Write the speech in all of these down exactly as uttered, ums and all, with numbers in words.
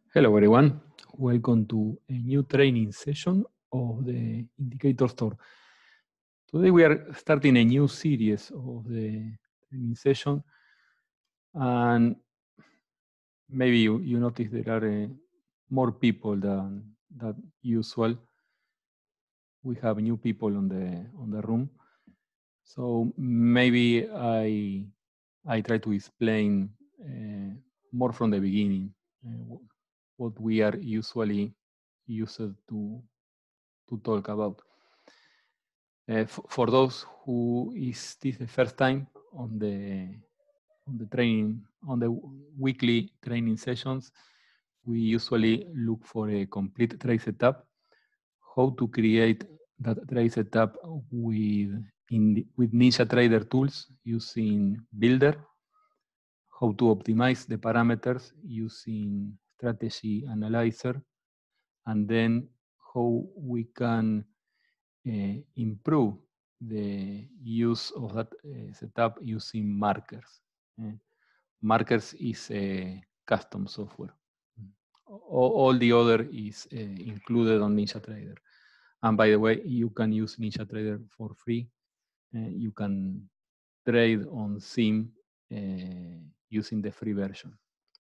Hello everyone, welcome to a new training session of the Indicator Store. Today we are starting a new series of the training session, and maybe you, you notice there are uh, more people than, than usual. We have new people on the on the room, so maybe I I try to explain uh, more from the beginning uh, what we are usually used to to talk about. Uh, for those who is this the first time on the on the training on the weekly training sessions, we usually look for a complete trade setup, how to create that trade setup with in the, with NinjaTrader tools using Builder, how to optimize the parameters using Strategy Analyzer, and then how we can uh, improve the use of that uh, setup using markers. Uh, markers is a custom software. All, all the other is uh, included on NinjaTrader. And by the way, you can use NinjaTrader for free. Uh, you can trade on Sim uh, using the free version.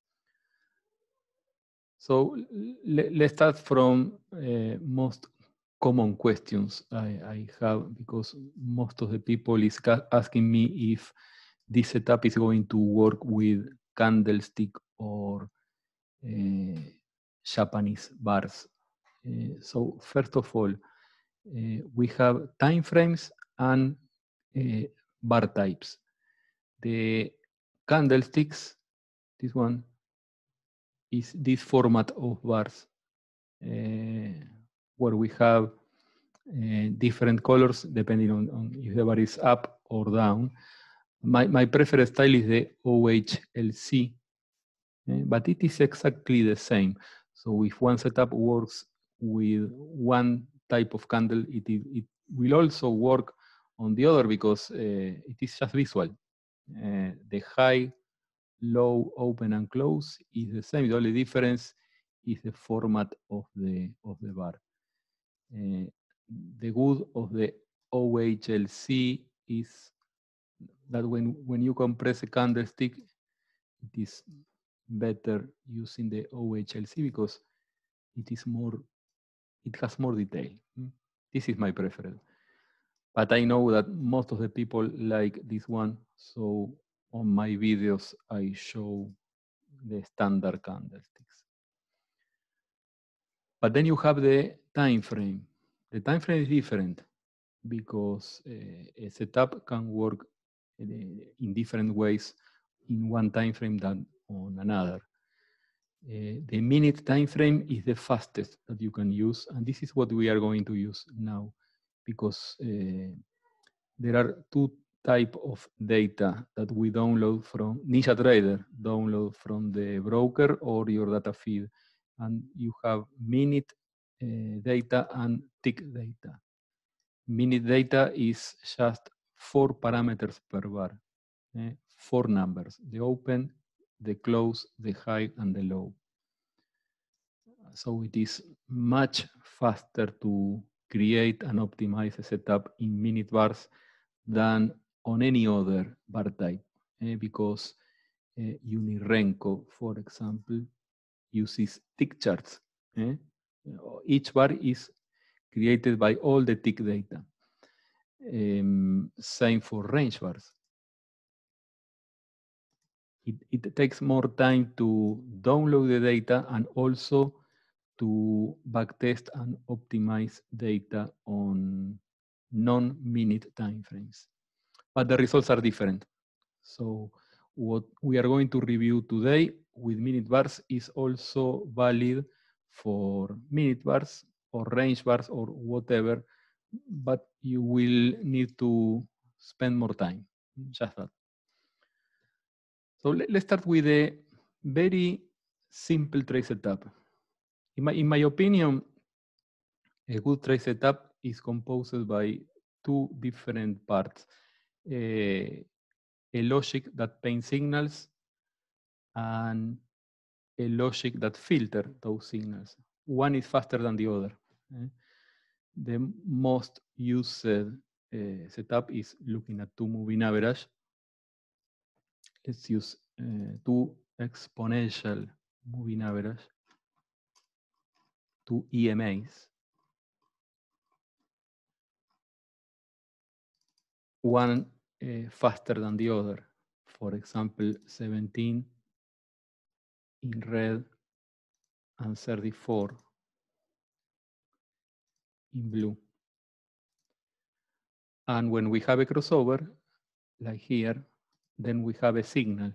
So let, let's start from uh, most common questions I, I have, because most of the people is asking me if this setup is going to work with candlestick or uh, Japanese bars. Uh, so first of all, uh, we have time frames and uh, bar types. The candlesticks, this one, is this format of bars uh, where we have uh, different colors depending on, on if the bar is up or down. My, my preferred style is the O H L C, uh, but it is exactly the same. So if one setup works with one type of candle, it, it will also work on the other because uh, it is just visual. Uh, the high, low, open, and close is the same. The only difference is the format of the of the bar. Uh, the good of the O H L C is that when when you compress a candlestick, it is better using the O H L C because it is more, it has more detail. This is my preference. But I know that most of the people like this one, so on my videos I show the standard candlesticks. But then you have the time frame. The time frame is different because uh, a setup can work uh, in different ways in one time frame than on another. Uh, the minute time frame is the fastest that you can use, and this is what we are going to use now, because uh, there are two type of data that we download from NinjaTrader, download from the broker or your data feed, and you have minute uh, data and tick data. Minute data is just four parameters per bar, eh? four numbers: the open, the close, the high, and the low. So it is much faster to create and optimize a setup in minute bars than on any other bar type, eh? because uh, Unirenko, for example, uses tick charts. Eh? Each bar is created by all the tick data. Um, same for range bars. It, it takes more time to download the data and also to backtest and optimize data on non-minute timeframes. But the results are different. So what we are going to review today with minute bars is also valid for minute bars or range bars or whatever, but you will need to spend more time, just that. So let, let's start with a very simple trade setup. In my, in my opinion, a good trade setup is composed by two different parts. A, a logic that paints signals and a logic that filter those signals. One is faster than the other. eh? The most used uh, setup is looking at two moving average. Let's use uh, two exponential moving average, two E M As. One uh, faster than the other. For example, seventeen in red and thirty-four in blue. And when we have a crossover, like here, then we have a signal.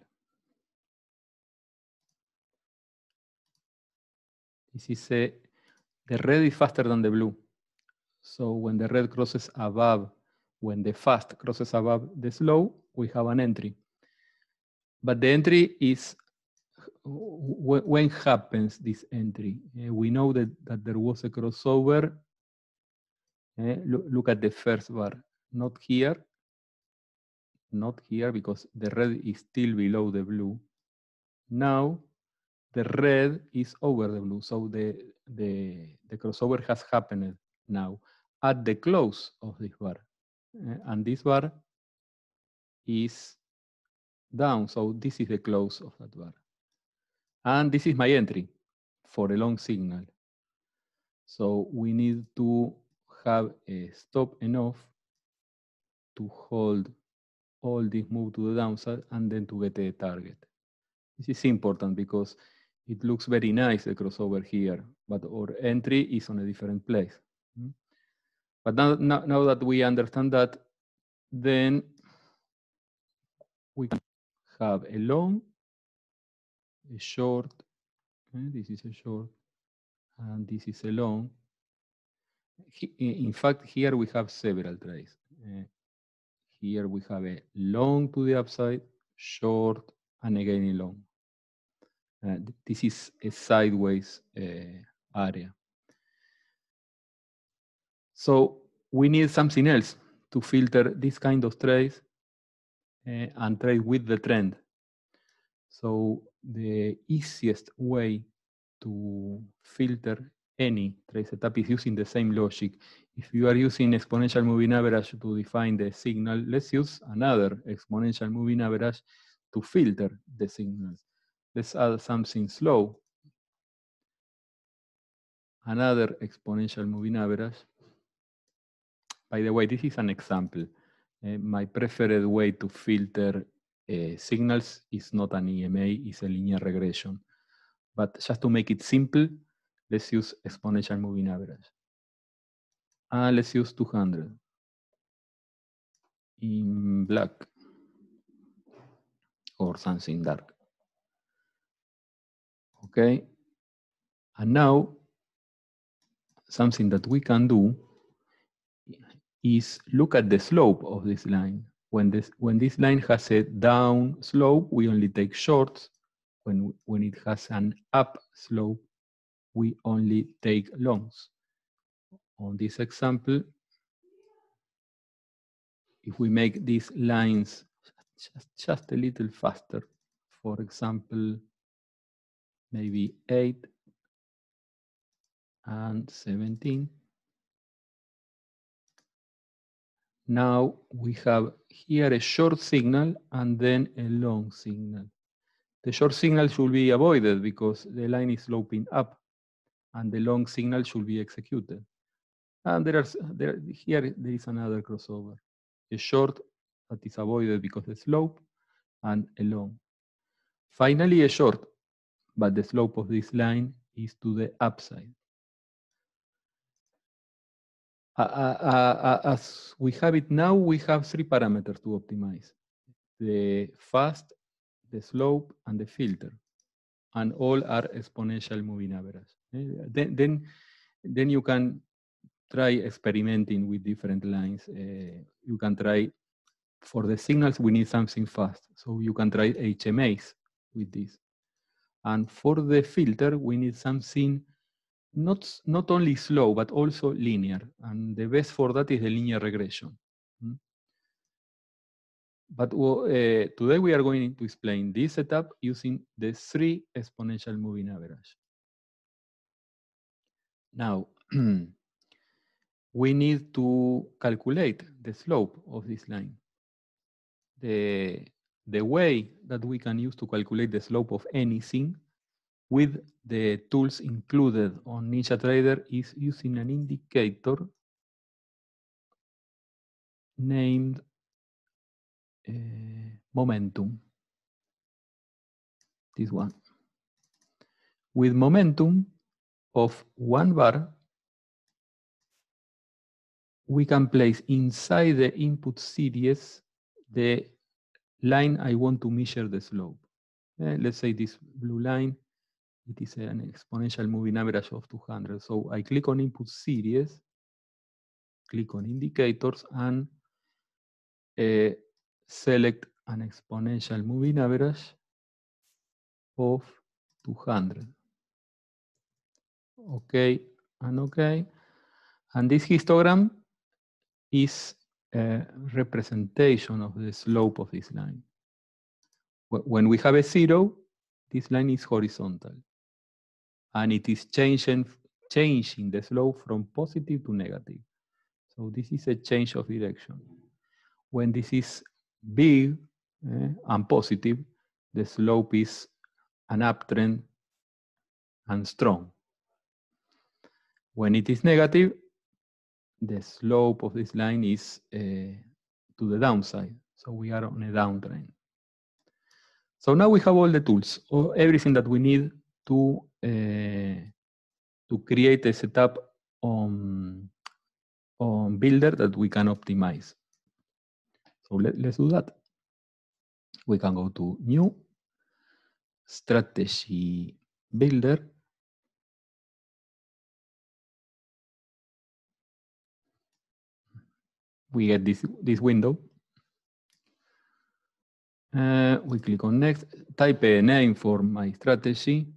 This is a, the red is faster than the blue. So when the red crosses above, when the fast crosses above the slow, we have an entry. But the entry is, when happens this entry? Uh, we know that, that there was a crossover. Uh, look, look at the first bar, not here, not here because the red is still below the blue. Now the red is over the blue, so the, the, the crossover has happened now at the close of this bar. Uh, and this bar is down, so this is the close of that bar. And this is my entry for a long signal. So we need to have a stop enough to hold all this move to the downside and then to get a target. This is important because it looks very nice, the crossover here, but our entry is on a different place. But now, now, now that we understand that, then we can have a long, a short, okay? This is a short, and this is a long. In fact, here we have several trades. Uh, here we have a long to the upside, short, and again a long. Uh, this is a sideways uh, area. So we need something else to filter this kind of trades uh, and trade with the trend. So the easiest way to filter any trade setup is using the same logic. If you are using exponential moving average to define the signal, let's use another exponential moving average to filter the signals. Let's add something slow. Another exponential moving average. By the way, this is an example. Uh, my preferred way to filter uh, signals is not an E M A, it's a linear regression. But just to make it simple, let's use exponential moving average. And let's use two hundred in black or something dark. Okay. And now, something that we can do is look at the slope of this line. When this, when this line has a down slope, we only take shorts. When, when it has an up slope, we only take longs. On this example, if we make these lines just, just a little faster, for example, maybe eight and seventeen. Now we have here a short signal and then a long signal. The short signal should be avoided because the line is sloping up, and the long signal should be executed. And there are there here there is another crossover. A short that is avoided because the slope, and a long. Finally, a short, but the slope of this line is to the upside. Uh, uh, uh, as we have it now, we have three parameters to optimize: the fast, the slope, and the filter. And all are exponential moving average. Then, then, then you can try experimenting with different lines. Uh, you can try, for the signals, we need something fast. So you can try H M As with this. And for the filter, we need something not, not only slow, but also linear. And the best for that is the linear regression. but uh, today we are going to explain this setup using the three exponential moving average. Now, we need to calculate the slope of this line. The, the way that we can use to calculate the slope of anything with the tools included on NinjaTrader is using an indicator named uh, momentum. This one. With momentum of one bar, we can place inside the input series the line I want to measure the slope. Uh, let's say this blue line, it is an exponential moving average of two hundred. So I click on input series, click on indicators, and uh, select an exponential moving average of two hundred. Okay, and okay. And this histogram is a representation of the slope of this line. When we have a zero, this line is horizontal. And it is changing, changing the slope from positive to negative. So this is a change of direction. When this is big eh, and positive, the slope is an uptrend and strong. When it is negative, the slope of this line is uh, to the downside. So we are on a downtrend. So now we have all the tools, or everything that we need to, uh, to create a setup on, on Builder that we can optimize. So let, let's do that. We can go to New, Strategy Builder. We get this, this window. Uh, we click on Next, type a name for my strategy.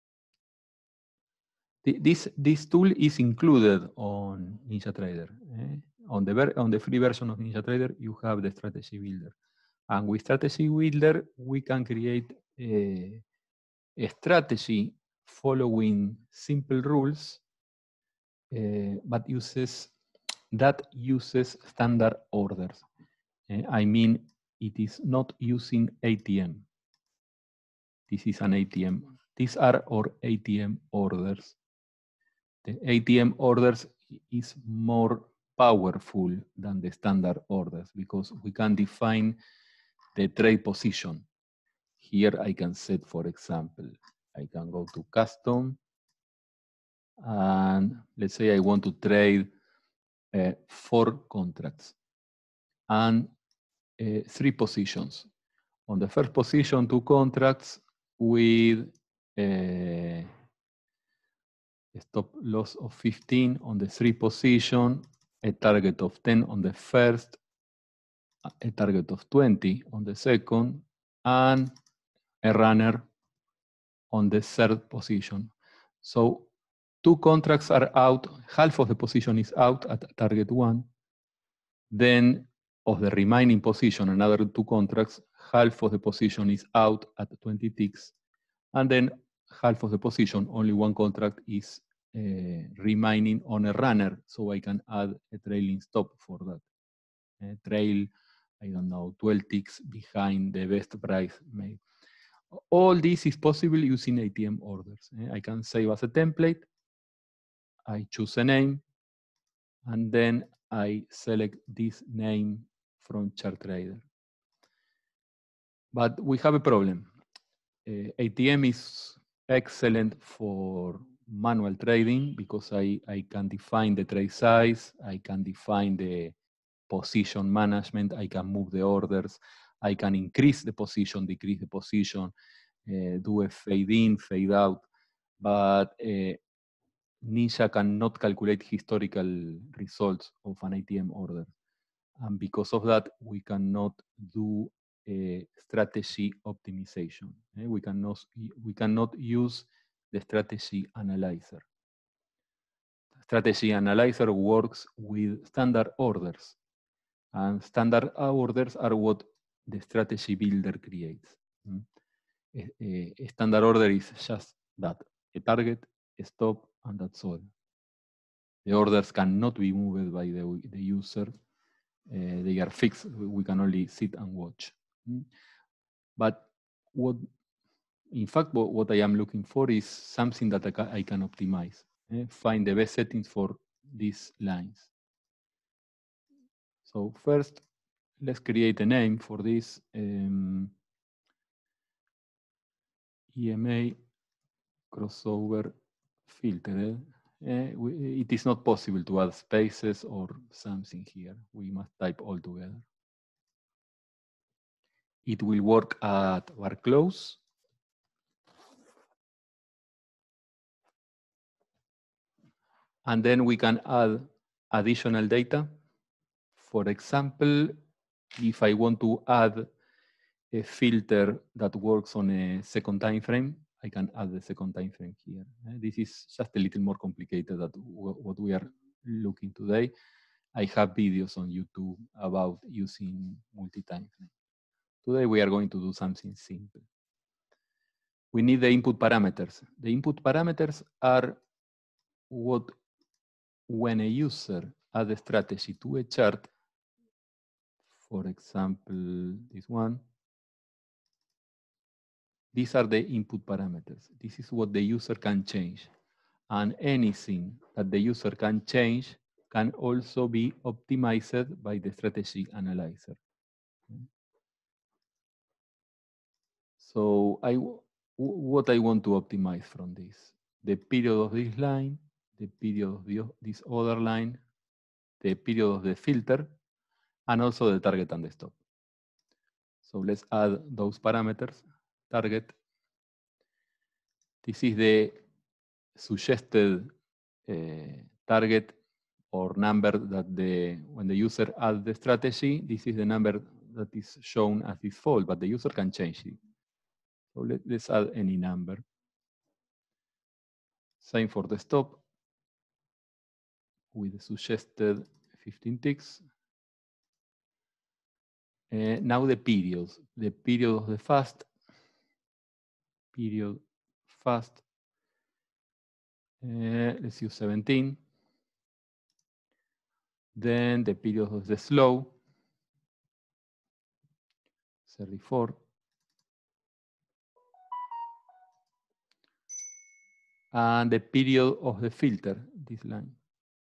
This, this tool is included on NinjaTrader. Eh? On, the on the free version of NinjaTrader, you have the Strategy Builder. And with Strategy Builder, we can create a, a strategy following simple rules, uh, but uses that uses standard orders. Uh, I mean, it is not using A T M. This is an A T M. These are our A T M orders. The A T M orders is more powerful than the standard orders because we can define the trade position. Here I can set, for example, I can go to custom, and let's say I want to trade uh, four contracts and uh, three positions. On the first position, two contracts with a stop loss of fifteen on the three position, a target of ten on the first, a target of twenty on the second, and a runner on the third position. So two contracts are out, half of the position is out at target one. Then of the remaining position, another two contracts, half of the position is out at twenty ticks. And then half of the position, only one contract is uh, remaining on a runner. So I can add a trailing stop for that. Uh, trail, I don't know, twelve ticks behind the best price made. All this is possible using A T M orders. I can save as a template. I choose a name, and then I select this name from ChartTrader. But we have a problem. Uh, A T M is excellent for manual trading because I, I can define the trade size, I can define the position management, I can move the orders, I can increase the position, decrease the position, uh, do a fade in, fade out, but uh, Ninja cannot calculate historical results of an A T M order. And because of that, we cannot do a strategy optimization. Eh? We cannot, we cannot use the strategy analyzer. Strategy analyzer works with standard orders. And standard orders are what the strategy builder creates. Mm. A, a standard order is just that, a target, a stop, and that's all. The orders cannot be moved by the, the user. Uh, they are fixed. We can only sit and watch. Mm. But what, in fact, what, what I am looking for is something that I can, I can optimize. Eh? Find the best settings for these lines. So first, let's create a name for this. Um, E M A crossover filter. Uh, we, it is not possible to add spaces or something here. We must type all together. It will work at var close. And then we can add additional data. For example, if I want to add a filter that works on a second time frame, I can add the second time frame here. This is just a little more complicated than what we are looking today. I have videos on YouTube about using multi-time frame. Today we are going to do something simple. We need the input parameters. The input parameters are what, when a user adds a strategy to a chart, for example, this one, these are the input parameters. This is what the user can change. And anything that the user can change can also be optimized by the strategy analyzer. So I, what I want to optimize from this, the period of this line, the period of the, this other line, the period of the filter, and also the target and the stop. So let's add those parameters. Target. This is the suggested uh, target or number that the, when the user adds the strategy, this is the number that is shown as default, but the user can change it. So let, let's add any number. Same for the stop with the suggested fifteen ticks. Uh, now the periods, the period of the fast, period fast, uh, let's use seventeen. Then the period of the slow, thirty-four. And the period of the filter, this line.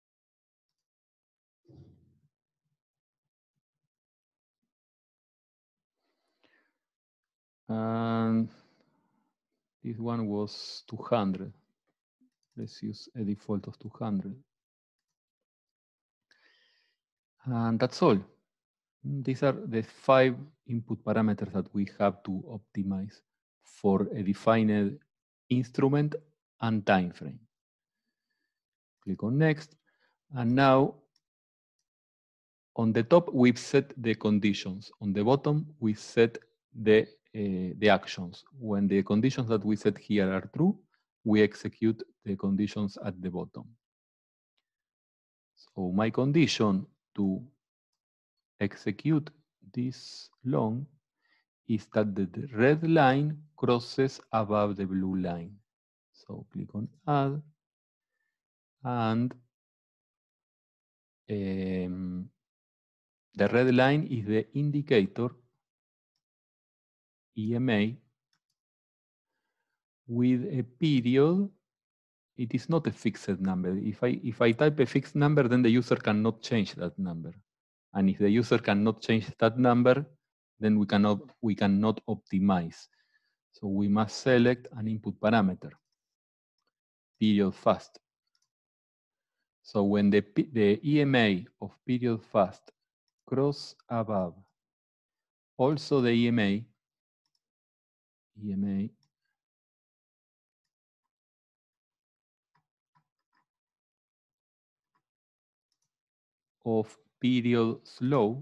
And this one was two hundred. Let's use a default of two hundred. And that's all. These are the five input parameters that we have to optimize for a defined instrument and time frame. Click on next. And now on the top, we've set the conditions. On the bottom, we set the, uh, the actions. When the conditions that we set here are true, we execute the conditions at the bottom. So my condition to execute this long is that the red line crosses above the blue line. So click on add, and um, the red line is the indicator E M A with a period. It is not a fixed number. If I, if I type a fixed number, then the user cannot change that number. And if the user cannot change that number, then we cannot, we cannot optimize. So we must select an input parameter, period fast. So when the, the E M A of period fast cross above, also the E M A, E M A of period slow,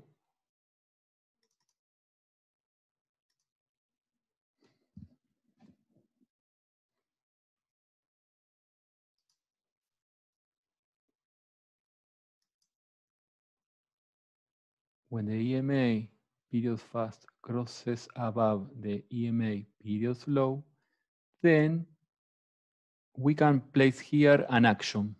when the E M A period fast crosses above the E M A period slow, then we can place here an action.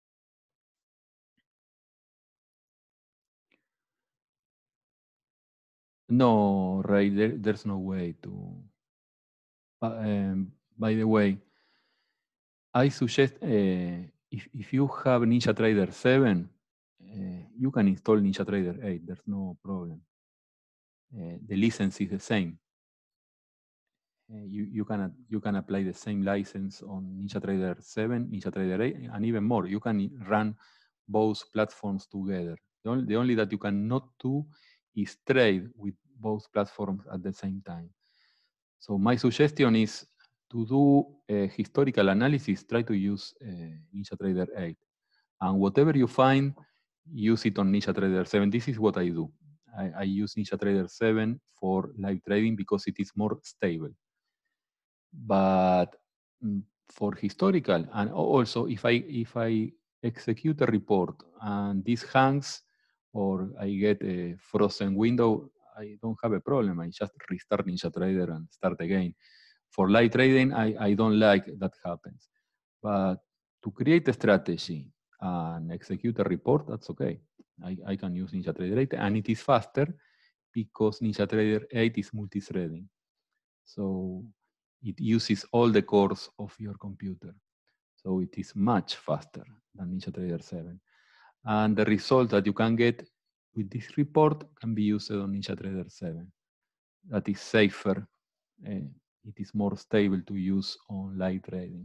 No, Ray, there, there's no way to. Uh, um, by the way, I suggest uh, if, if you have NinjaTrader seven, uh, you can install NinjaTrader eight. There's no problem. Uh, the license is the same. Uh, you, you, can, you can apply the same license on NinjaTrader seven, NinjaTrader eight, and even more. You can run both platforms together. The only, the only that you cannot do is trade with both platforms at the same time. So my suggestion is to do a historical analysis, try to use uh, NinjaTrader eight. And whatever you find, use it on NinjaTrader seven. This is what I do. I, I use NinjaTrader seven for live trading because it is more stable. But mm, for historical, and also if I if I execute a report and this hangs or I get a frozen window, I don't have a problem. I just restart NinjaTrader and start again. For live trading, I, I don't like that happens. But to create a strategy and execute a report, that's okay. I, I can use NinjaTrader eight, and it is faster because NinjaTrader eight is multi-threading. So it uses all the cores of your computer. So it is much faster than NinjaTrader seven. And the result that you can get with this report can be used on NinjaTrader seven. That is safer. Uh, it is more stable to use on live trading.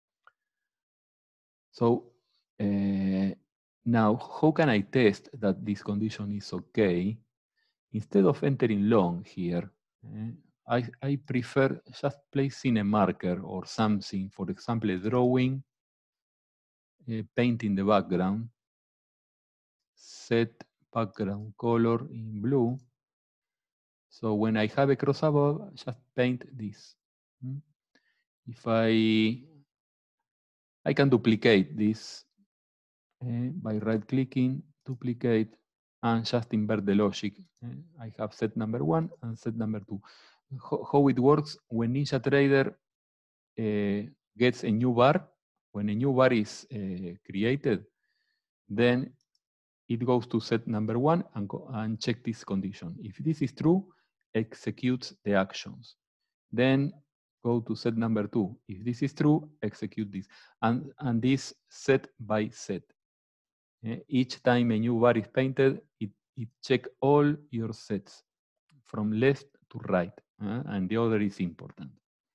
So uh, now, how can I test that this condition is okay? Instead of entering long here, uh, I, I prefer just placing a marker or something, for example, a drawing, uh, painting the background, set background color in blue. So when I have a cross above, just paint this. Mm. If I, I can duplicate this uh, by right-clicking, duplicate, and just invert the logic. Uh, I have set number one and set number two. How, how it works when NinjaTrader uh, gets a new bar, when a new bar is uh, created, then it goes to set number one and, go, and check this condition. If this is true, executes the actions. Then go to set number two. If this is true, execute this. And, and this set by set. Uh, each time a new bar is painted, it, it checks all your sets from left to right, uh, and the order is important.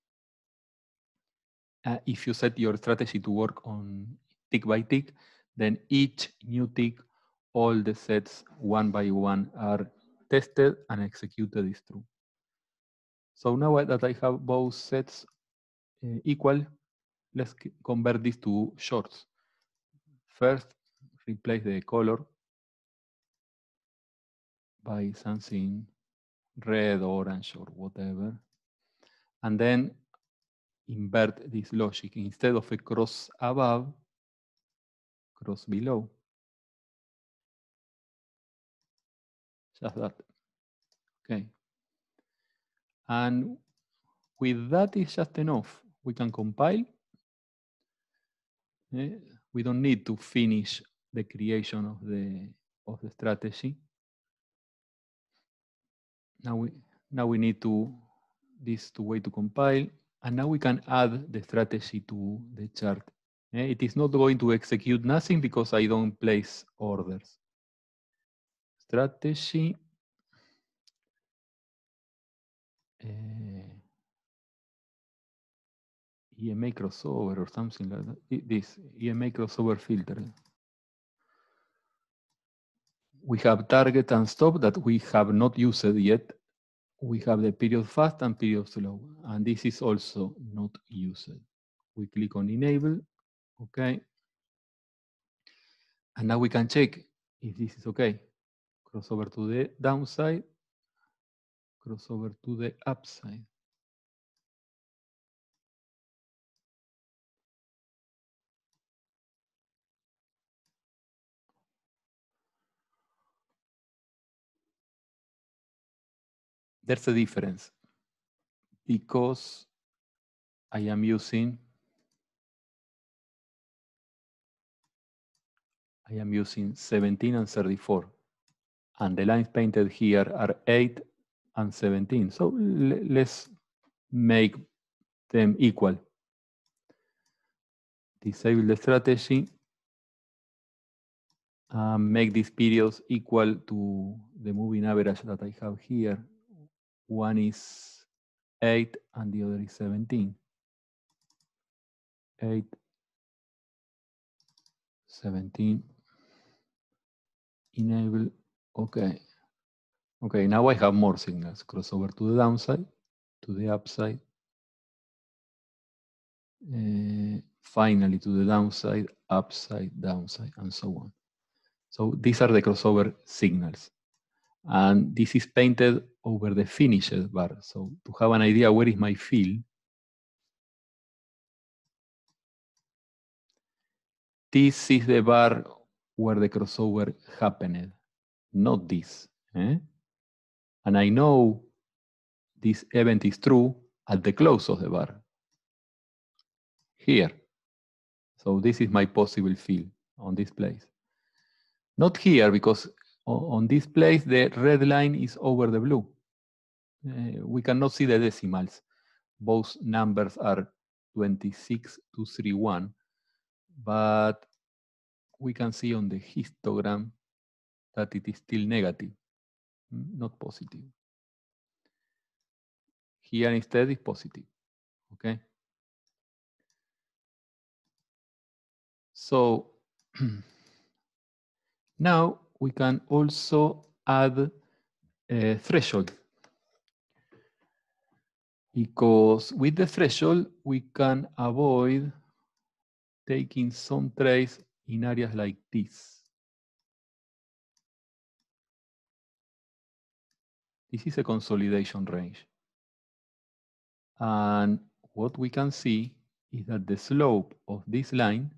Uh, if you set your strategy to work on tick by tick, then each new tick, all the sets one by one are tested and executed is true. So now that I have both sets uh, equal, let's convert this to shorts. First, replace the color by something red, orange, or whatever. And then invert this logic. Instead of a cross above, cross below. Just that. Okay. And with that is just enough. We can compile. Eh? We don't need to finish the creation of the of the strategy. Now we now we need to this to way to compile, and now we can add the strategy to the chart. Eh? It is not going to execute nothing because I don't place orders. Strategy. Uh, E M A crossover or something like that. This E M A crossover filter. We have target and stop that we have not used yet. We have the period fast and period slow, and this is also not used. We click on enable, okay. And now we can check if this is okay. Crossover to the downside, crossover to the upside. there's a difference because I am using I am using seventeen and thirty-four. And the lines painted here are eight and seventeen. So let's make them equal. Disable the strategy. Um, make these periods equal to the moving average that I have here. One is eight and the other is seventeen. eight, seventeen. Enable, okay. Okay, now I have more signals. Crossover to the downside, to the upside. Uh, finally to the downside, upside, downside, and so on. So these are the crossover signals. And this is painted over the finished bar. So to have an idea where is my field, this is the bar where the crossover happened, not this. Eh? And I know this event is true at the close of the bar, here. So this is my possible field on this place. Not here, because on this place, the red line is over the blue. Uh, we cannot see the decimals. Both numbers are twenty-six to thirty-one, but we can see on the histogram that it is still negative, not positive. Here instead is positive, okay? So now we can also add a threshold, because with the threshold, we can avoid taking some trades in areas like this. This is a consolidation range. And what we can see is that the slope of this line,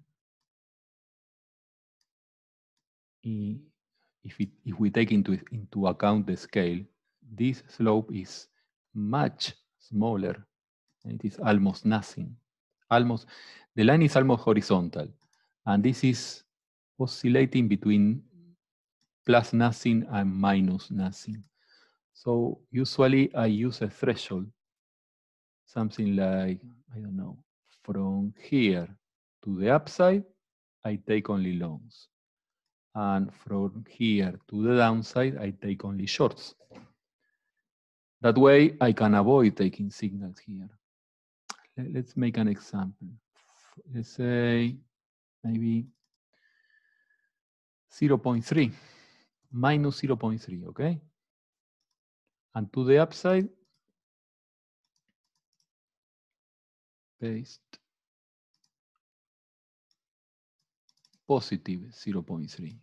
if, it, if we take into, into account the scale, this slope is much smaller. It is almost nothing. Almost, the line is almost horizontal. And this is oscillating between plus nothing and minus nothing. So usually I use a threshold, something like, I don't know, from here to the upside, I take only longs. And from here to the downside, I take only shorts. That way, I can avoid taking signals here. Let's make an example. Let's say maybe zero point three, minus zero point three, okay? And to the upside, paste positive zero point three.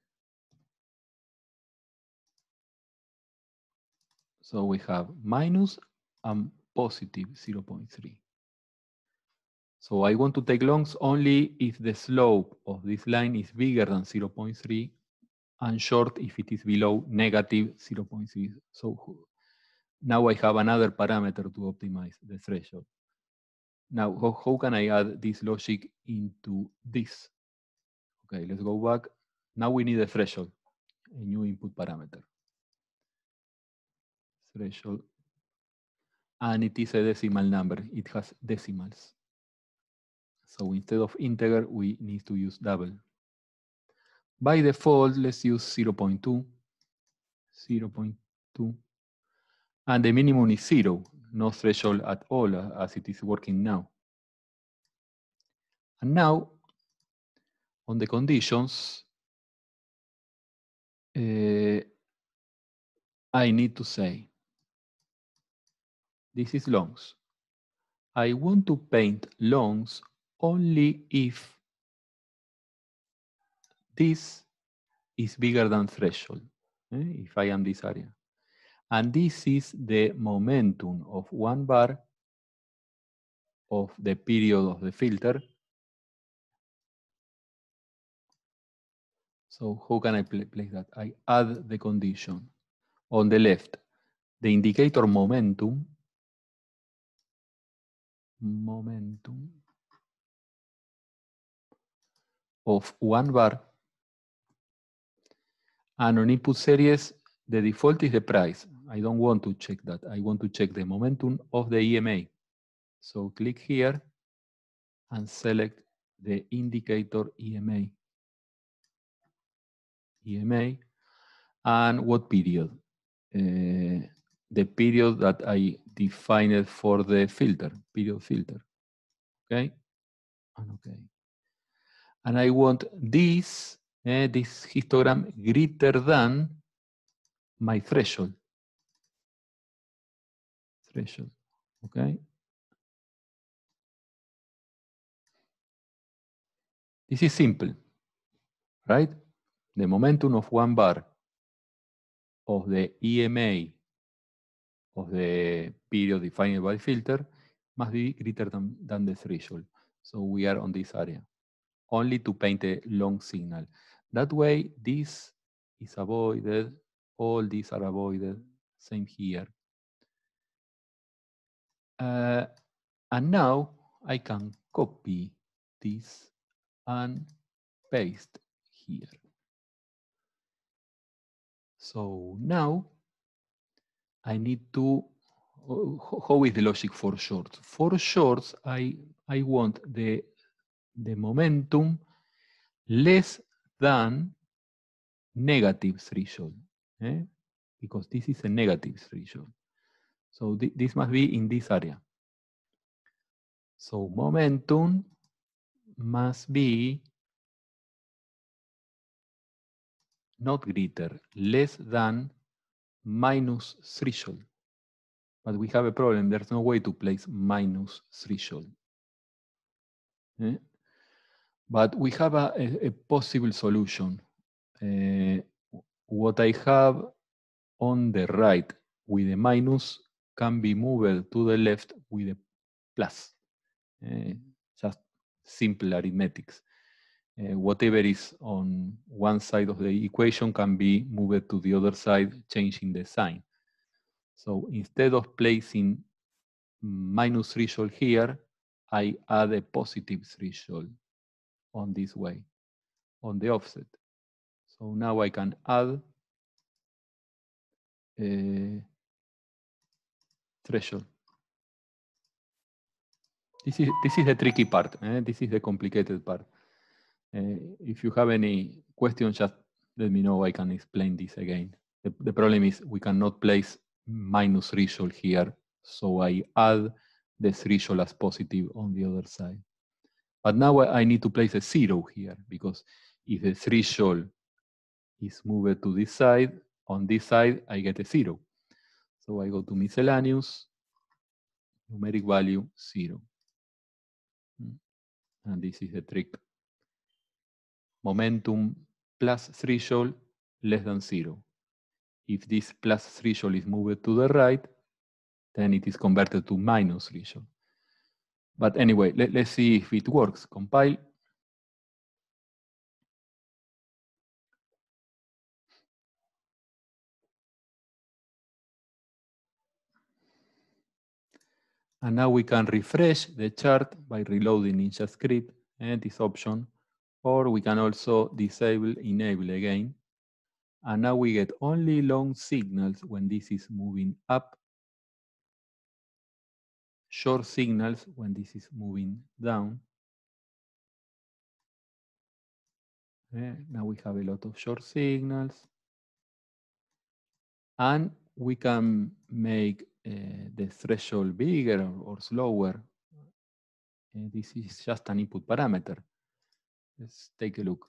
So we have minus and positive zero point three. So I want to take longs only if the slope of this line is bigger than zero point three and short if it is below negative zero point three. So now I have another parameter to optimize the threshold. Now, how, how can I add this logic into this? Okay, let's go back. Now we need a threshold, a new input parameter. Threshold. And it is a decimal number. It has decimals. So instead of integer, we need to use double. By default, let's use zero point two. zero point two. And the minimum is zero, no threshold at all as it is working now. And now, on the conditions, uh, I need to say, this is longs. I want to paint longs only if this is bigger than threshold, eh, if I am this area. And this is the momentum of one bar of the period of the filter. So how can I place that? I add the condition. On the left, the indicator momentum, momentum of one bar, and on input series, the default is the price. I don't want to check that. I want to check the momentum of the E M A. So click here and select the indicator E M A. E M A, and what period? Uh, the period that I defined for the filter, period filter. Okay, and okay. And I want this, uh, this histogram greater than my threshold. Threshold, okay? This is simple, right? The momentum of one bar of the E M A of the period defined by filter must be greater than, than the threshold. So we are on this area, only to paint a long signal. That way, this is avoided, all these are avoided, same here. Uh, and now I can copy this and paste here. So now I need to, how is the logic for shorts? For shorts, I, I want the, the momentum less than negative threshold, eh? Because this is a negative threshold. So th this must be in this area. So momentum must be not greater, less than minus threshold. But we have a problem. There's no way to place minus threshold. Eh? But we have a, a, a possible solution. Uh, what I have on the right with a minus can be moved to the left with a plus. Uh, just simple arithmetics. Uh, whatever is on one side of the equation can be moved to the other side, changing the sign. So instead of placing minus threshold here, I add a positive threshold on this way, on the offset. So now I can add a threshold. This is, this is the tricky part. Eh? This is the complicated part. Uh, if you have any questions, just let me know. I can explain this again. The, the problem is we cannot place minus threshold here. So I add the threshold as positive on the other side. But now I need to place a zero here, because if the threshold is moved to this side, on this side I get a zero. So I go to miscellaneous, numeric value zero. And this is the trick. Momentum plus threshold less than zero. If this plus threshold is moved to the right, then it is converted to minus threshold. But anyway, let, let's see if it works. Compile. And now we can refresh the chart by reloading NinjaScript and this option, or we can also disable, enable again. And now we get only long signals when this is moving up, short signals when this is moving down. Uh, now we have a lot of short signals. And we can make uh, the threshold bigger or, or slower. Uh, this is just an input parameter. Let's take a look.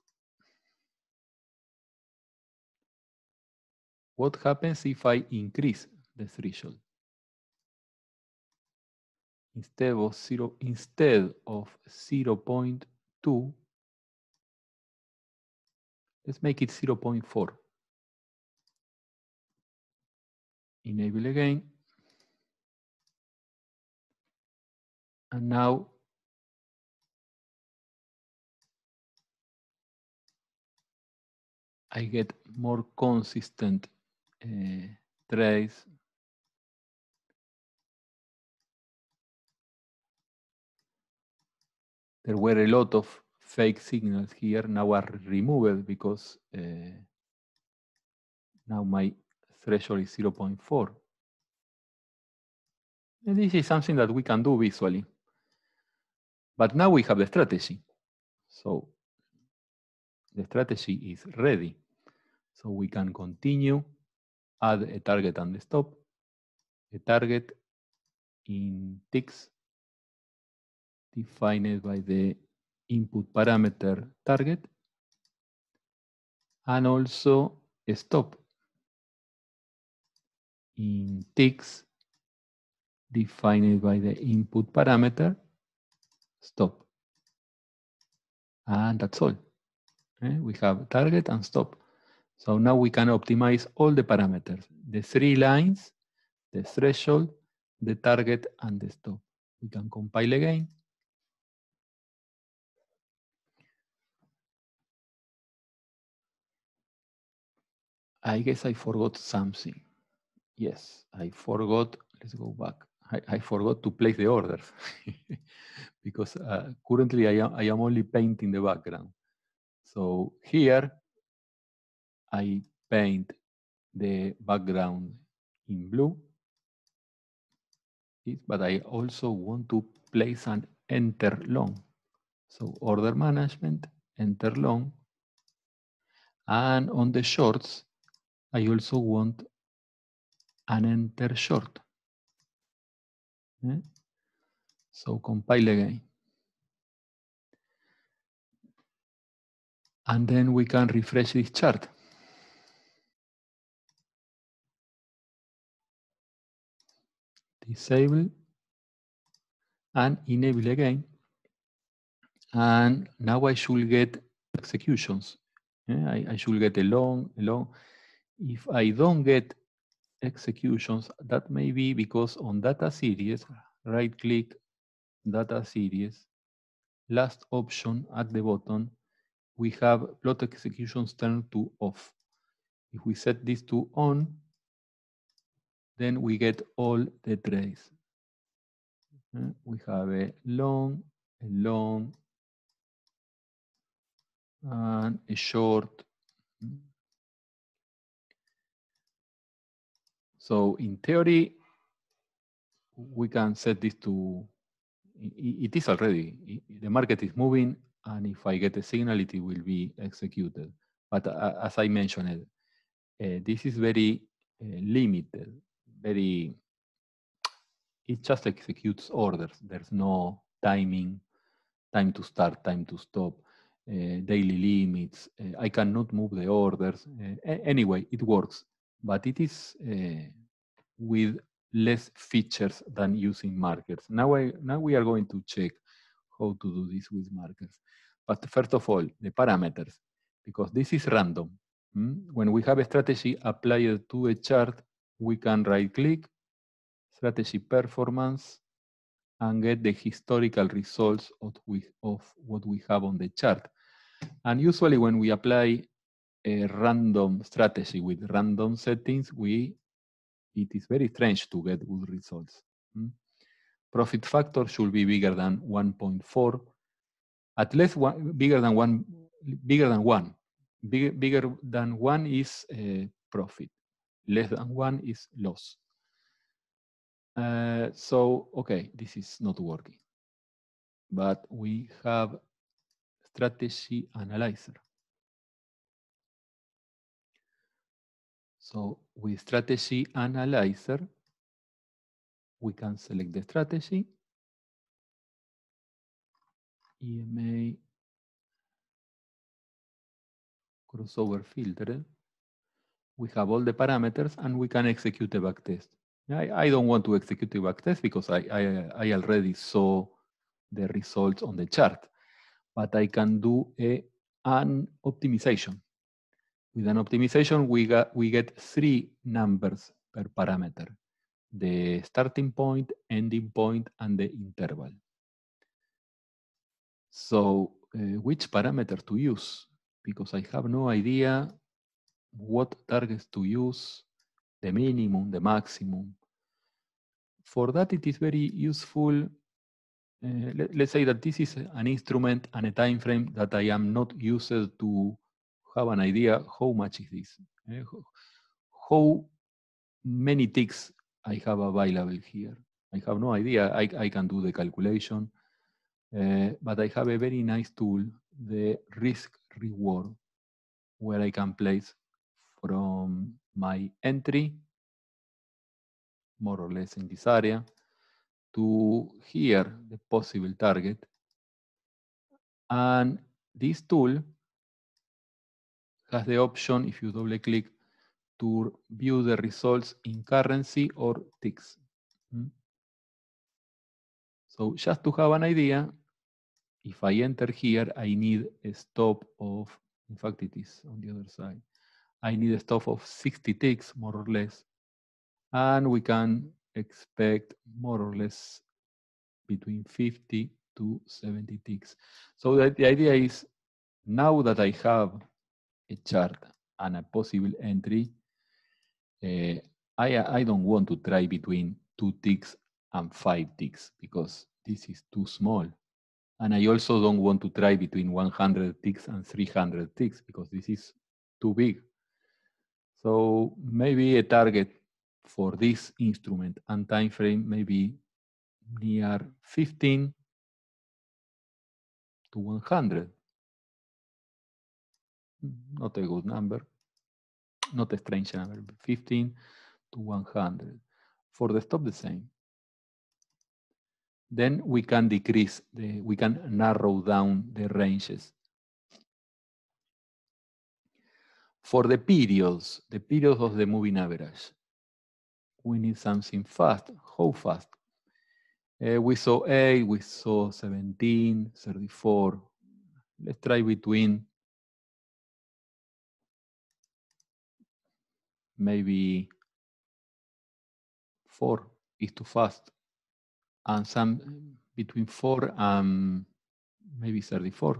What happens if I increase the threshold? Instead of zero, instead of zero point two, let's make it zero point four. Enable again. And now I get more consistent uh, trace. there were a lot of fake signals here, now are removed because uh, now my threshold is zero point four. And this is something that we can do visually. But now we have the strategy. So the strategy is ready. So we can continue, add a target and a stop, a target in ticks defined by the input parameter target, and also a stop in ticks defined by the input parameter stop. And that's all. Okay? We have target and stop. So now we can optimize all the parameters, the three lines, the threshold, the target, and the stop. We can compile again. I guess I forgot something. Yes, I forgot. Let's go back. I, I forgot to place the orders because uh, currently I am, I am only painting the background. So here I paint the background in blue, but I also want to place an enter long. So order management, enter long, and on the shorts, I also want an enter short. Okay? So compile again. And then we can refresh this chart. Disable and enable again. And now I should get executions. Yeah, I, I should get a long, a long. If I don't get executions, that may be because on data series, right click, data series, last option at the bottom, we have plot executions turned to off. If we set this to on, then we get all the trades. Uh, we have a long, a long, and a short. So in theory, we can set this to, it is already, the market is moving, and if I get a signal, it will be executed. But uh, as I mentioned, uh, this is very uh, limited, very, it just executes orders. There's no timing, time to start, time to stop, uh, daily limits. Uh, I cannot move the orders. Uh, anyway, it works, but it is uh, with less features than using markers. Now, I, now we are going to check how to do this with markers. But first of all, the parameters, because this is random. Mm? When we have a strategy applied to a chart, we can right click, strategy performance, and get the historical results of, we, of what we have on the chart. And usually when we apply a random strategy with random settings, we it is very strange to get good results. Hmm? Profit factor should be bigger than one point four, at least one, bigger than one, bigger than one. Big, bigger than one is uh, profit, less than one is loss. Uh, so, okay, this is not working. But we have strategy analyzer. So with strategy analyzer, we can select the strategy, E M A, crossover filter. We have all the parameters and we can execute a backtest. I, I don't want to execute a backtest because I, I, I already saw the results on the chart, but I can do a, an optimization. With an optimization, we, got, we get three numbers per parameter: the starting point, ending point, and the interval. So uh, which parameter to use? Because I have no idea what targets to use, the minimum, the maximum. For that, it is very useful uh, let, let's say that this is an instrument and a time frame that I am not used to have an idea how much is this. Uh, how many ticks I have available here. I have no idea. I, I can do the calculation, uh, but I have a very nice tool, the risk reward, where I can place from my entry, more or less in this area, to here, the possible target. And this tool has the option, if you double click, to view the results in currency or ticks. Mm. So just to have an idea, if I enter here, I need a stop of, in fact it is on the other side, I need a stop of sixty ticks, more or less. And we can expect more or less between fifty to seventy ticks. So that the idea is, now that I have a chart and a possible entry, uh, I, I don't want to try between two ticks and five ticks because this is too small. And I also don't want to try between one hundred ticks and three hundred ticks because this is too big. So maybe a target for this instrument and time frame may be near fifteen to one hundred. Not a good number, not a strange number, but fifteen to one hundred. For the stop, the same. Then we can decrease, the, we can narrow down the ranges. For the periods, the periods of the moving average, we need something fast. How fast? Uh, we saw eight, we saw seventeen, thirty-four. Let's try between maybe four is too fast. And some between four and maybe thirty-four.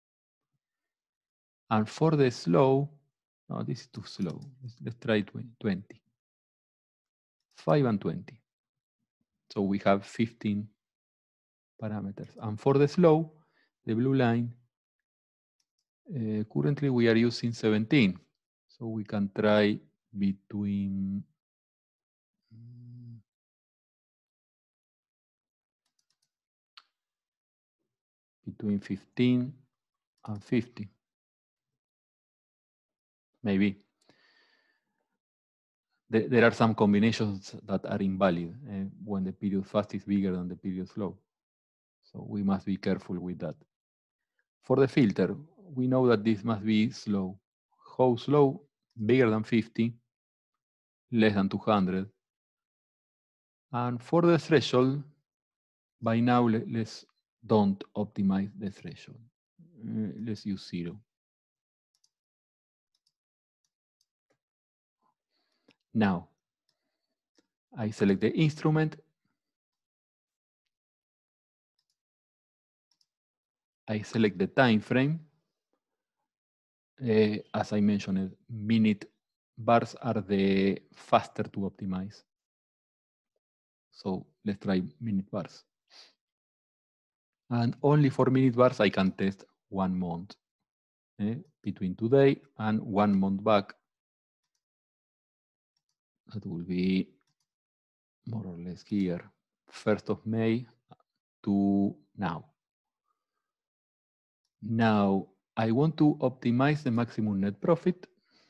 And for the slow, no, this is too slow. Let's, let's try twenty. five and twenty. So we have fifteen parameters. And for the slow, the blue line, uh, currently we are using seventeen. So we can try between between fifteen and fifty. Maybe. There, there are some combinations that are invalid uh, when the period fast is bigger than the period slow. So we must be careful with that. For the filter, we know that this must be slow. How slow? Bigger than fifty, less than two hundred. And for the threshold, by now let's don't optimize the threshold. Uh, let's use zero. Now, I select the instrument. I select the time frame. Uh, as I mentioned, minute bars are the faster to optimize. So let's try minute bars. And only for minute bars, I can test one month. Eh, between today and one month back. That will be more or less here, first of May to now. Now, I want to optimize the maximum net profit.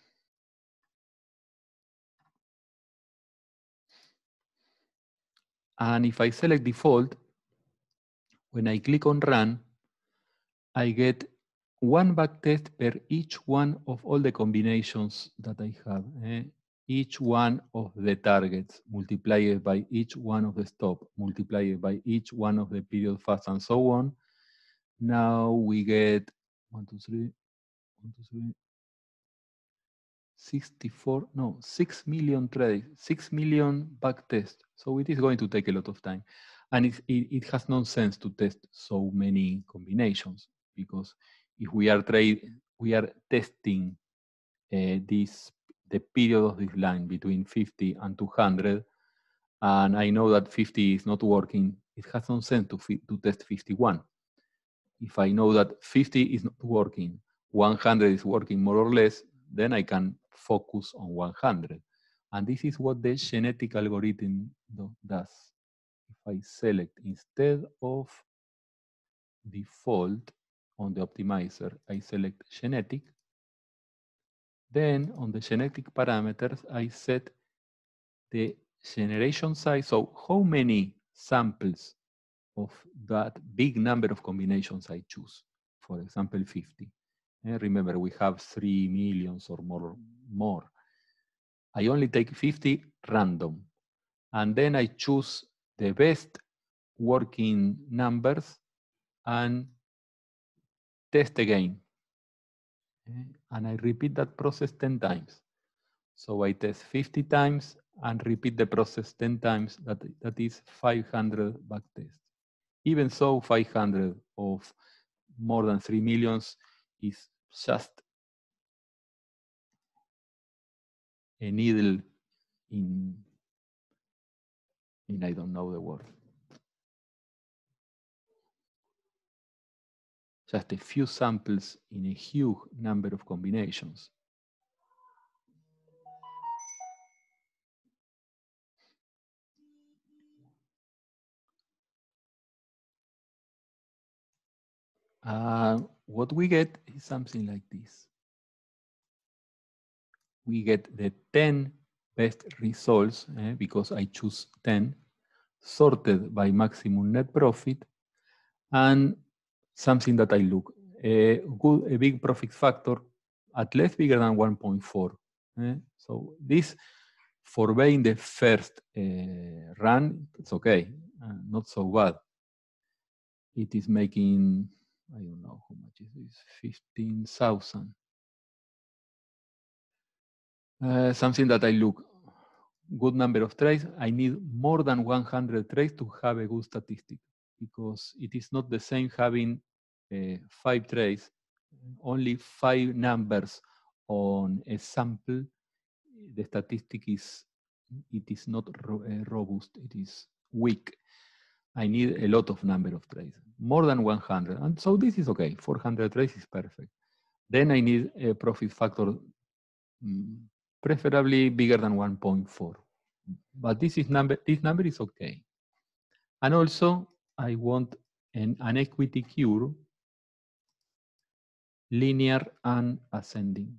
And if I select default, when I click on run, I get one backtest per each one of all the combinations that I have. Eh? Each one of the targets multiplied by each one of the stop, multiplied by each one of the period fast, and so on. Now we get one, two, three, one, two, three, sixty-four, no, six million trades, six million backtest. So it is going to take a lot of time. And it, it, it has no sense to test so many combinations because if we are trade, we are testing uh, this the period of this line between fifty and two hundred, and I know that fifty is not working, it has no sense to, to test fifty-one. If I know that fifty is not working, one hundred is working more or less, then I can focus on one hundred. And this is what the genetic algorithm do, does. If I select instead of default on the optimizer, I select genetic. Then on the genetic parameters, I set the generation size. So how many samples of that big number of combinations I choose? For example, fifty. And remember, we have three millions or more. more. I only take fifty random. And then I choose the best working numbers and test again. And I repeat that process ten times. So I test fifty times and repeat the process ten times. That, that is five hundred backtests. Even so, five hundred of more than three millions is just a needle in, in I don't know the word. Just a few samples in a huge number of combinations. Uh, what we get is something like this. We get the ten best results, eh, because I choose ten, sorted by maximum net profit, and something that I look, a, good, a big profit factor at least bigger than one point four. Eh? So this, for being the first uh, run, it's okay, uh, not so bad. It is making, I don't know how much is this, fifteen thousand. Uh, something that I look, good number of trades. I need more than one hundred trades to have a good statistic, because it is not the same having uh, five trades, only five numbers on a sample. The statistic is, it is not ro uh, robust, it is weak. I need a lot of number of trades, more than one hundred. And so this is okay, four hundred trades is perfect. Then I need a profit factor um, preferably bigger than one point four. But this is number, this number is okay. And also I want an, an equity curve, linear and ascending.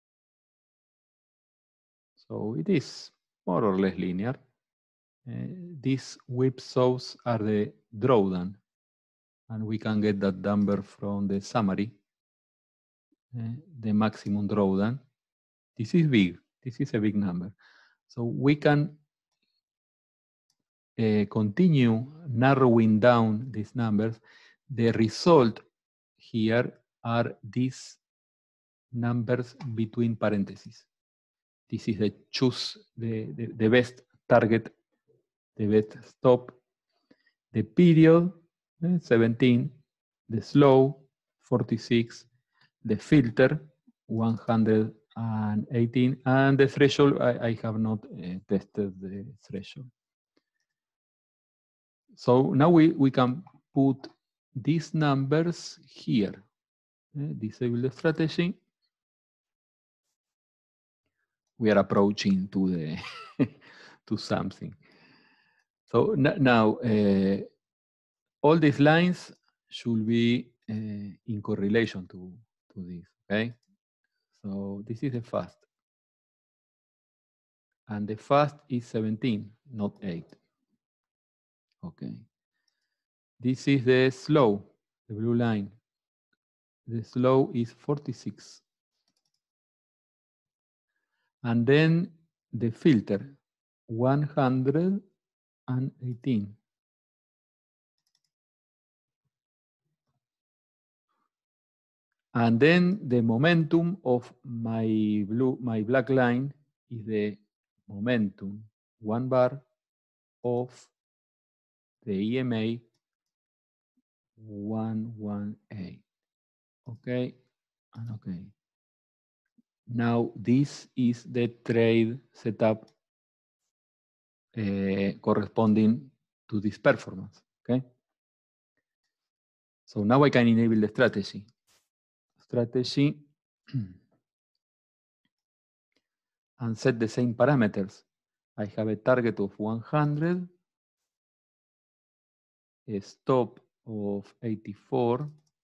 So it is more or less linear. Uh, these whipsaws are the drawdown, and we can get that number from the summary, uh, the maximum drawdown. This is big, this is a big number. So we can uh, continue narrowing down these numbers. The result here are these numbers between parentheses. This is the choose, the, the, the best target, the best stop, the period, eh, seventeen, the slow, forty-six, the filter, one hundred eighteen, and the threshold, I, I have not uh, tested the threshold. So now we, we can put these numbers here. Uh, disable the strategy. We are approaching to the to something. So now uh, all these lines should be uh, in correlation to, to this, okay? So this is the fast. And the fast is seventeen, not eight. Okay. This is the slow, the blue line. The slow is forty-six. And then the filter, one hundred eighteen. And then the momentum of my blue, my black line is the momentum, one bar of the E M A one one eight. Okay, and okay. Now this is the trade setup uh, corresponding to this performance. Okay? So now I can enable the strategy. Strategy and set the same parameters. I have a target of one hundred, a stop of eighty-four,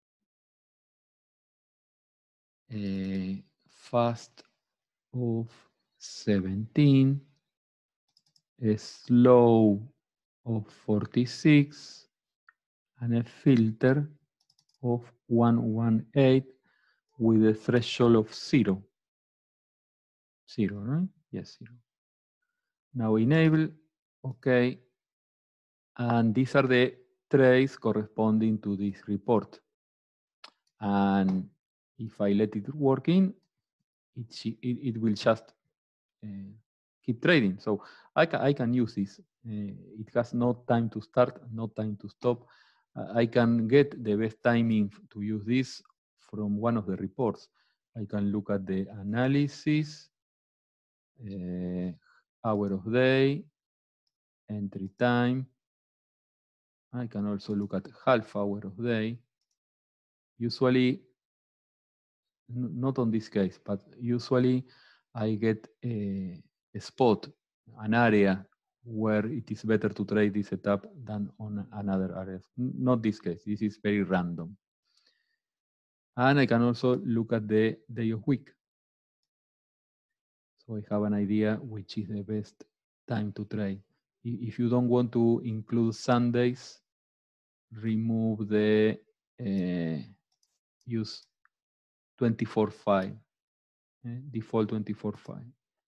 a fast of seventeen, a slow of forty-six, and a filter of one eighteen with a threshold of zero. Zero, right? Yes, zero. Now enable, okay. And these are the trades corresponding to this report. And if I let it work in, it, it, it will just uh, keep trading. So I can, I can use this. Uh, it has no time to start, no time to stop. Uh, I can get the best timing to use this from one of the reports. I can look at the analysis, uh, hour of day, entry time. I can also look at half hour of day. Usually, not on this case, but usually I get a, a spot, an area where it is better to trade this setup than on another area. Not this case, this is very random. And I can also look at the day of week. So I have an idea which is the best time to trade. If you don't want to include Sundays, remove the uh, use twenty-four five, eh, default twenty-four five.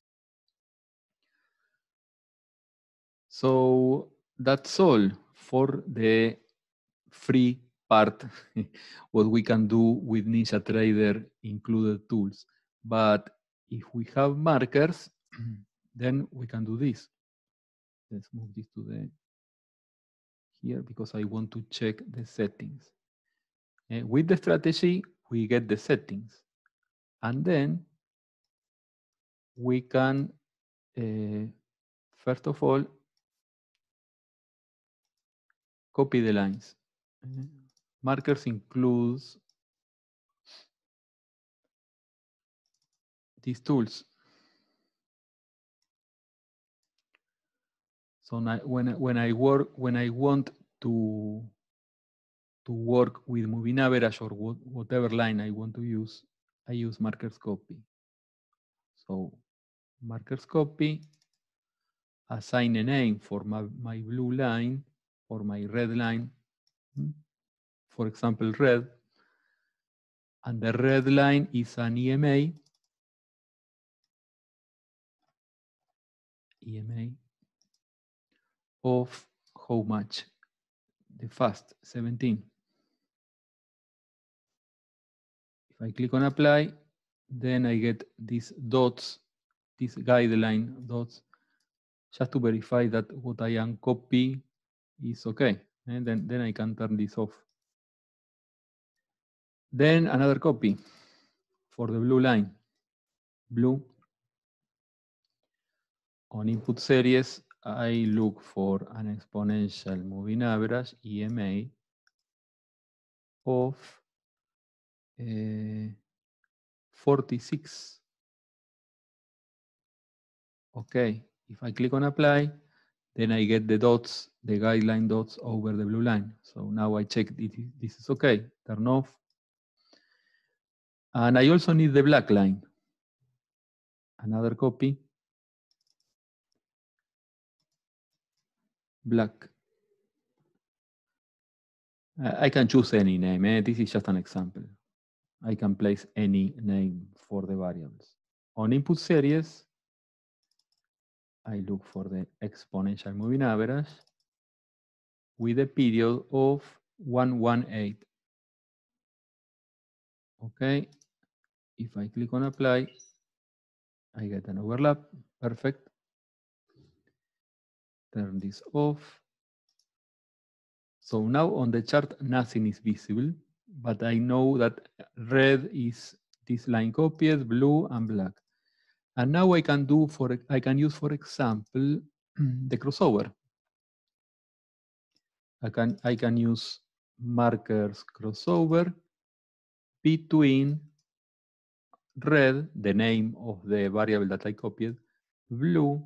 So that's all for the free part, what we can do with NinjaTrader included tools. But if we have markers, then we can do this. Let's move this to the here because I want to check the settings. Uh, with the strategy, we get the settings. And then we can, uh, first of all, copy the lines. Uh, markers includes these tools. So now when, when I work, when I want to, to work with moving average or what, whatever line I want to use, I use markers copy. So markers copy, assign a name for my, my blue line or my red line, for example, red, and the red line is an E M A, E M A of how much? The fast, seventeen. If I click on apply, then I get these dots, these guideline dots, just to verify that what I am copying is okay. And then, then I can turn this off. Then another copy for the blue line. Blue. On input series, I look for an exponential moving average, E M A, of uh, forty-six. Okay, if I click on apply, then I get the dots, the guideline dots over the blue line. So now I check it, this is okay, turn off. And I also need the black line. Another copy. Black. I can choose any name. Eh? This is just an example. I can place any name for the variables. On input series, I look for the exponential moving average with a period of one eighteen. Okay. If I click on apply, I get an overlap. Perfect. Turn this off. So now on the chart, nothing is visible, but I know that red is this line copied, blue and black. And now I can do for, I can use, for example, the crossover. I can, I can use markers crossover between red, the name of the variable that I copied, blue,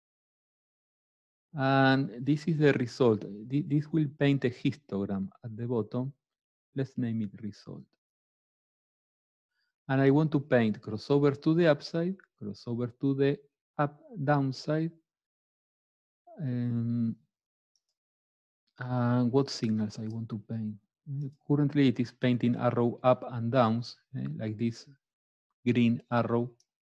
and this is the result. This will paint a histogram at the bottom. Let's name it result. And I want to paint crossover to the upside, crossover to the up downside. Um, and what signals I want to paint? Currently it is painting arrow up and downs, eh, like this green arrow,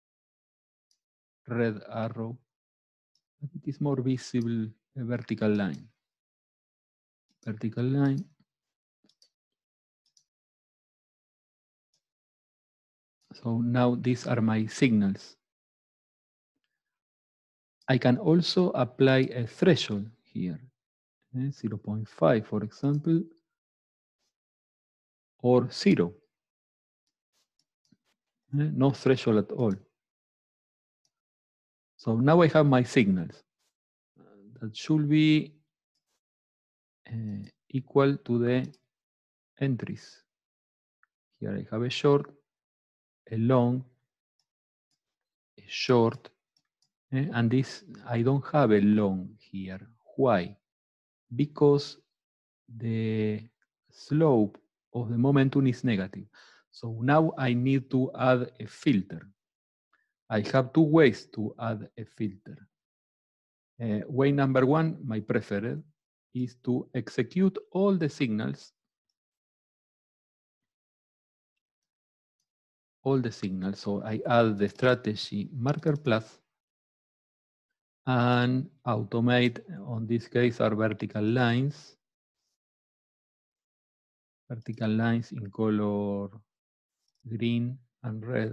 red arrow. It is more visible a vertical line. Vertical line. So now these are my signals. I can also apply a threshold here, eh, zero point five, for example, or zero. Eh, no threshold at all. So now I have my signals. That should be uh, equal to the entries. Here I have a short, a long, a short, eh, and this, I don't have a long here. Why? Because the slope of the momentum is negative. So now I need to add a filter. I have two ways to add a filter. Uh, way number one, my preferred, is to execute all the signals, all the signals. So I add the strategy marker plus and automate, on this case, are vertical lines. Vertical lines in color green and red.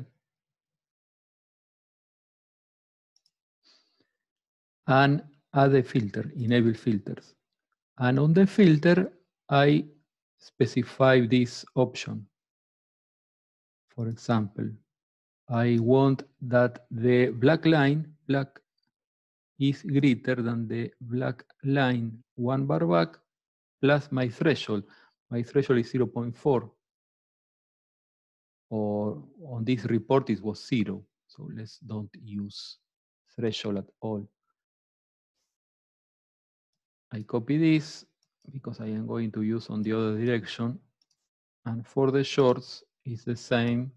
And add a filter, enable filters. And on the filter, I specify this option. For example, I want that the black line, black, is greater than the black line one bar back plus my threshold. My threshold is zero point four. Or on this report it was zero. So let's don't use threshold at all. I copy this because I am going to use on the other direction. And for the shorts, it's the same,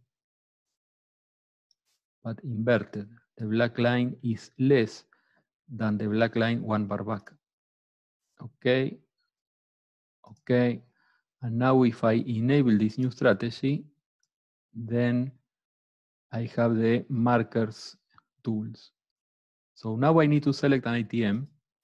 but inverted. The black line is less than the black line one bar back. Okay, okay. And now if I enable this new strategy, then I have the markers tools. So now I need to select an A T M.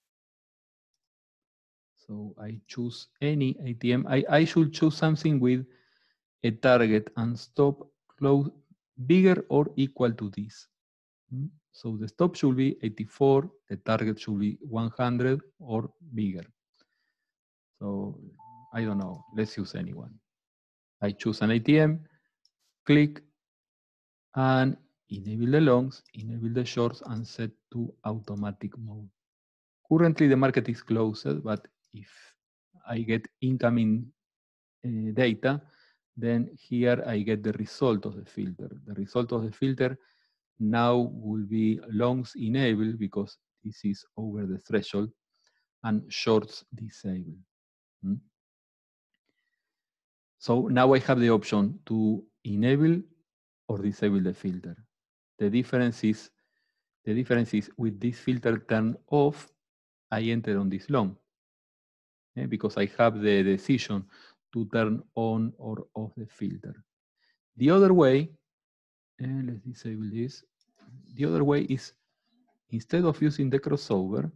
So I choose any A T M. I, I should choose something with a target and stop close bigger or equal to this. So the stop should be eighty-four, the target should be one hundred or bigger. So I don't know, let's use anyone. I choose an A T M, click, and enable the longs, enable the shorts, and set to automatic mode. Currently the market is closed, but if I get incoming uh, data, then here I get the result of the filter. The result of the filter now will be longs enabled because this is over the threshold, and shorts disabled. Hmm? So now I have the option to enable or disable the filter. The difference is, the difference is with this filter turned off, I enter on this long, eh, because I have the decision to turn on or off the filter. The other way, and let's disable this. The other way is, instead of using the crossover,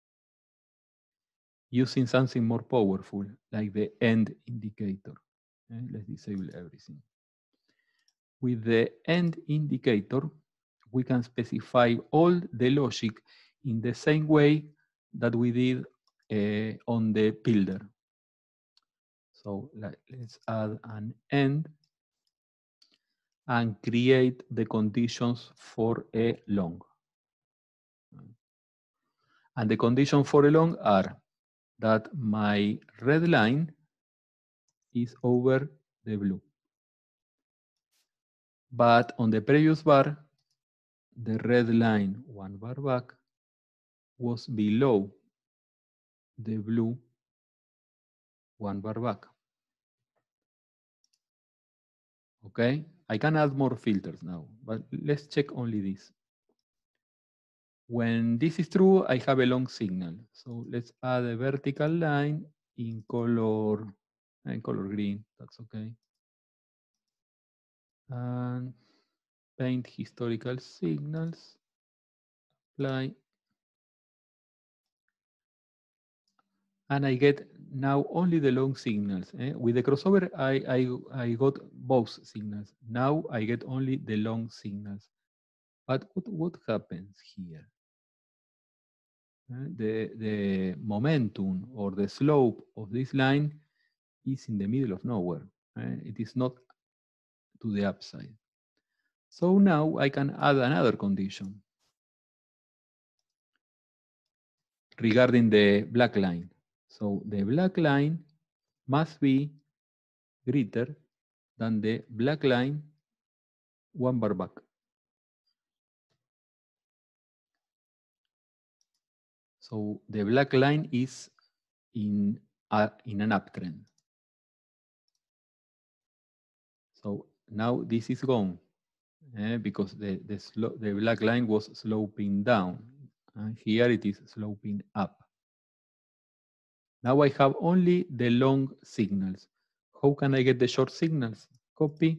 using something more powerful, like the end indicator. Okay, let's disable everything. With the end indicator, we can specify all the logic in the same way that we did uh, on the builder. So let's add an end and create the conditions for a long. And the conditions for a long are that my red line is over the blue. But on the previous bar, the red line one bar back was below the blue one bar back. Okay, I can add more filters now, but let's check only this. When this is true, I have a long signal. So let's add a vertical line in color, in color green, that's okay. And paint historical signals, apply. And I get now only the long signals. Eh? With the crossover, I, I, I got both signals. Now I get only the long signals. But what, what happens here? Uh, the, the momentum or the slope of this line is in the middle of nowhere. Uh, it is not to the upside. So now I can add another condition regarding the black line. So the black line must be greater than the black line one bar back. So the black line is in, a, in an uptrend. So now this is gone eh, because the, the, the black line was sloping down. And here it is sloping up. Now I have only the long signals. How can I get the short signals? Copy,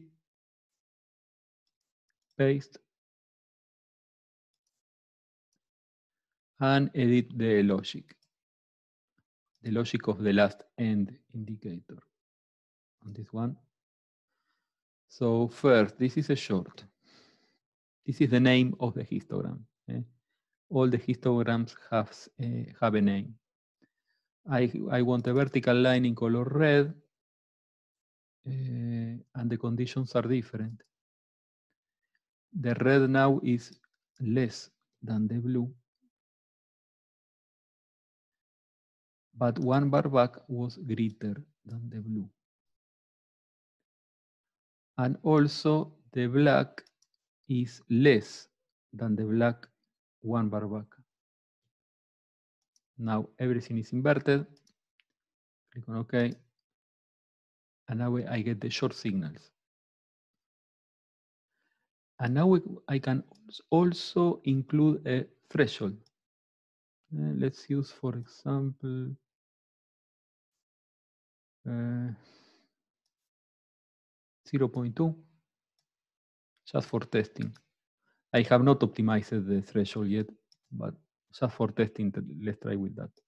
paste, and edit the logic. The logic of the last end indicator on this one. So first, this is a short. This is the name of the histogram. Eh? All the histograms have, uh, have a name. I, I want a vertical line in color red, uh, and the conditions are different. The red now is less than the blue, but one bar back was greater than the blue. And also the black is less than the black one bar back. Now everything is inverted. Click on OK. And now I get the short signals. And now we, I can also include a threshold. Uh, let's use, for example, uh, zero point two, just for testing. I have not optimized the threshold yet, but just for testing, let's try with that.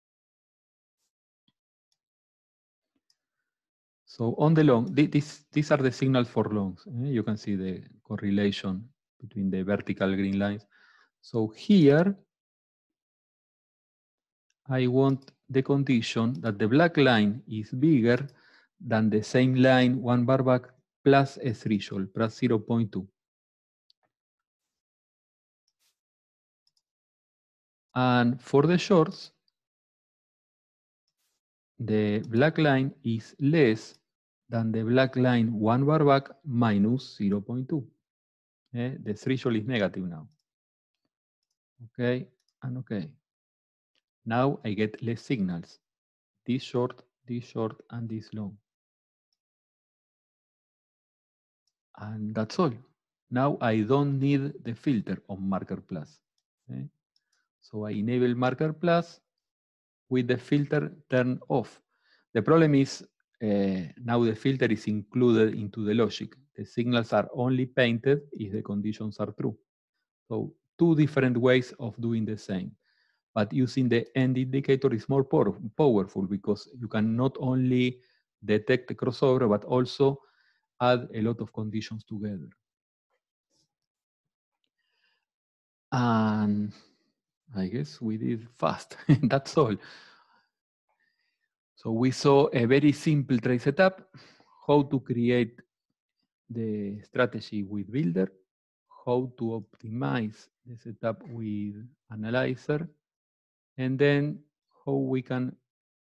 So on the long, this, these are the signals for longs. Eh? You can see the correlation between the vertical green lines. So here, I want the condition that the black line is bigger than the same line one bar back plus a threshold, plus zero point two. And for the shorts, the black line is less than the black line one bar back minus zero point two. Eh? The threshold is negative now. Okay, and okay. Now I get less signals. This short, this short, and this long. And that's all. Now I don't need the filter on Marker Plus. Okay? So I enable Marker Plus with the filter turned off. The problem is uh, now the filter is included into the logic. The signals are only painted if the conditions are true. So two different ways of doing the same. But using the end indicator is more powerful because you can not only detect the crossover, but also add a lot of conditions together. And I guess we did fast. That's all. So we saw a very simple trace setup, how to create the strategy with Builder, how to optimize the setup with Analyzer, and then how we can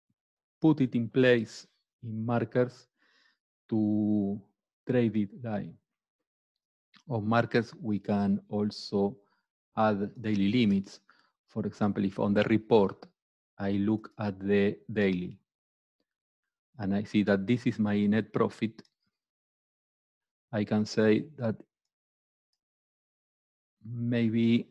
put it in place in markers to trade it live. On markers, we can also add daily limits. For example, if on the report, I look at the daily and I see that this is my net profit, I can say that maybe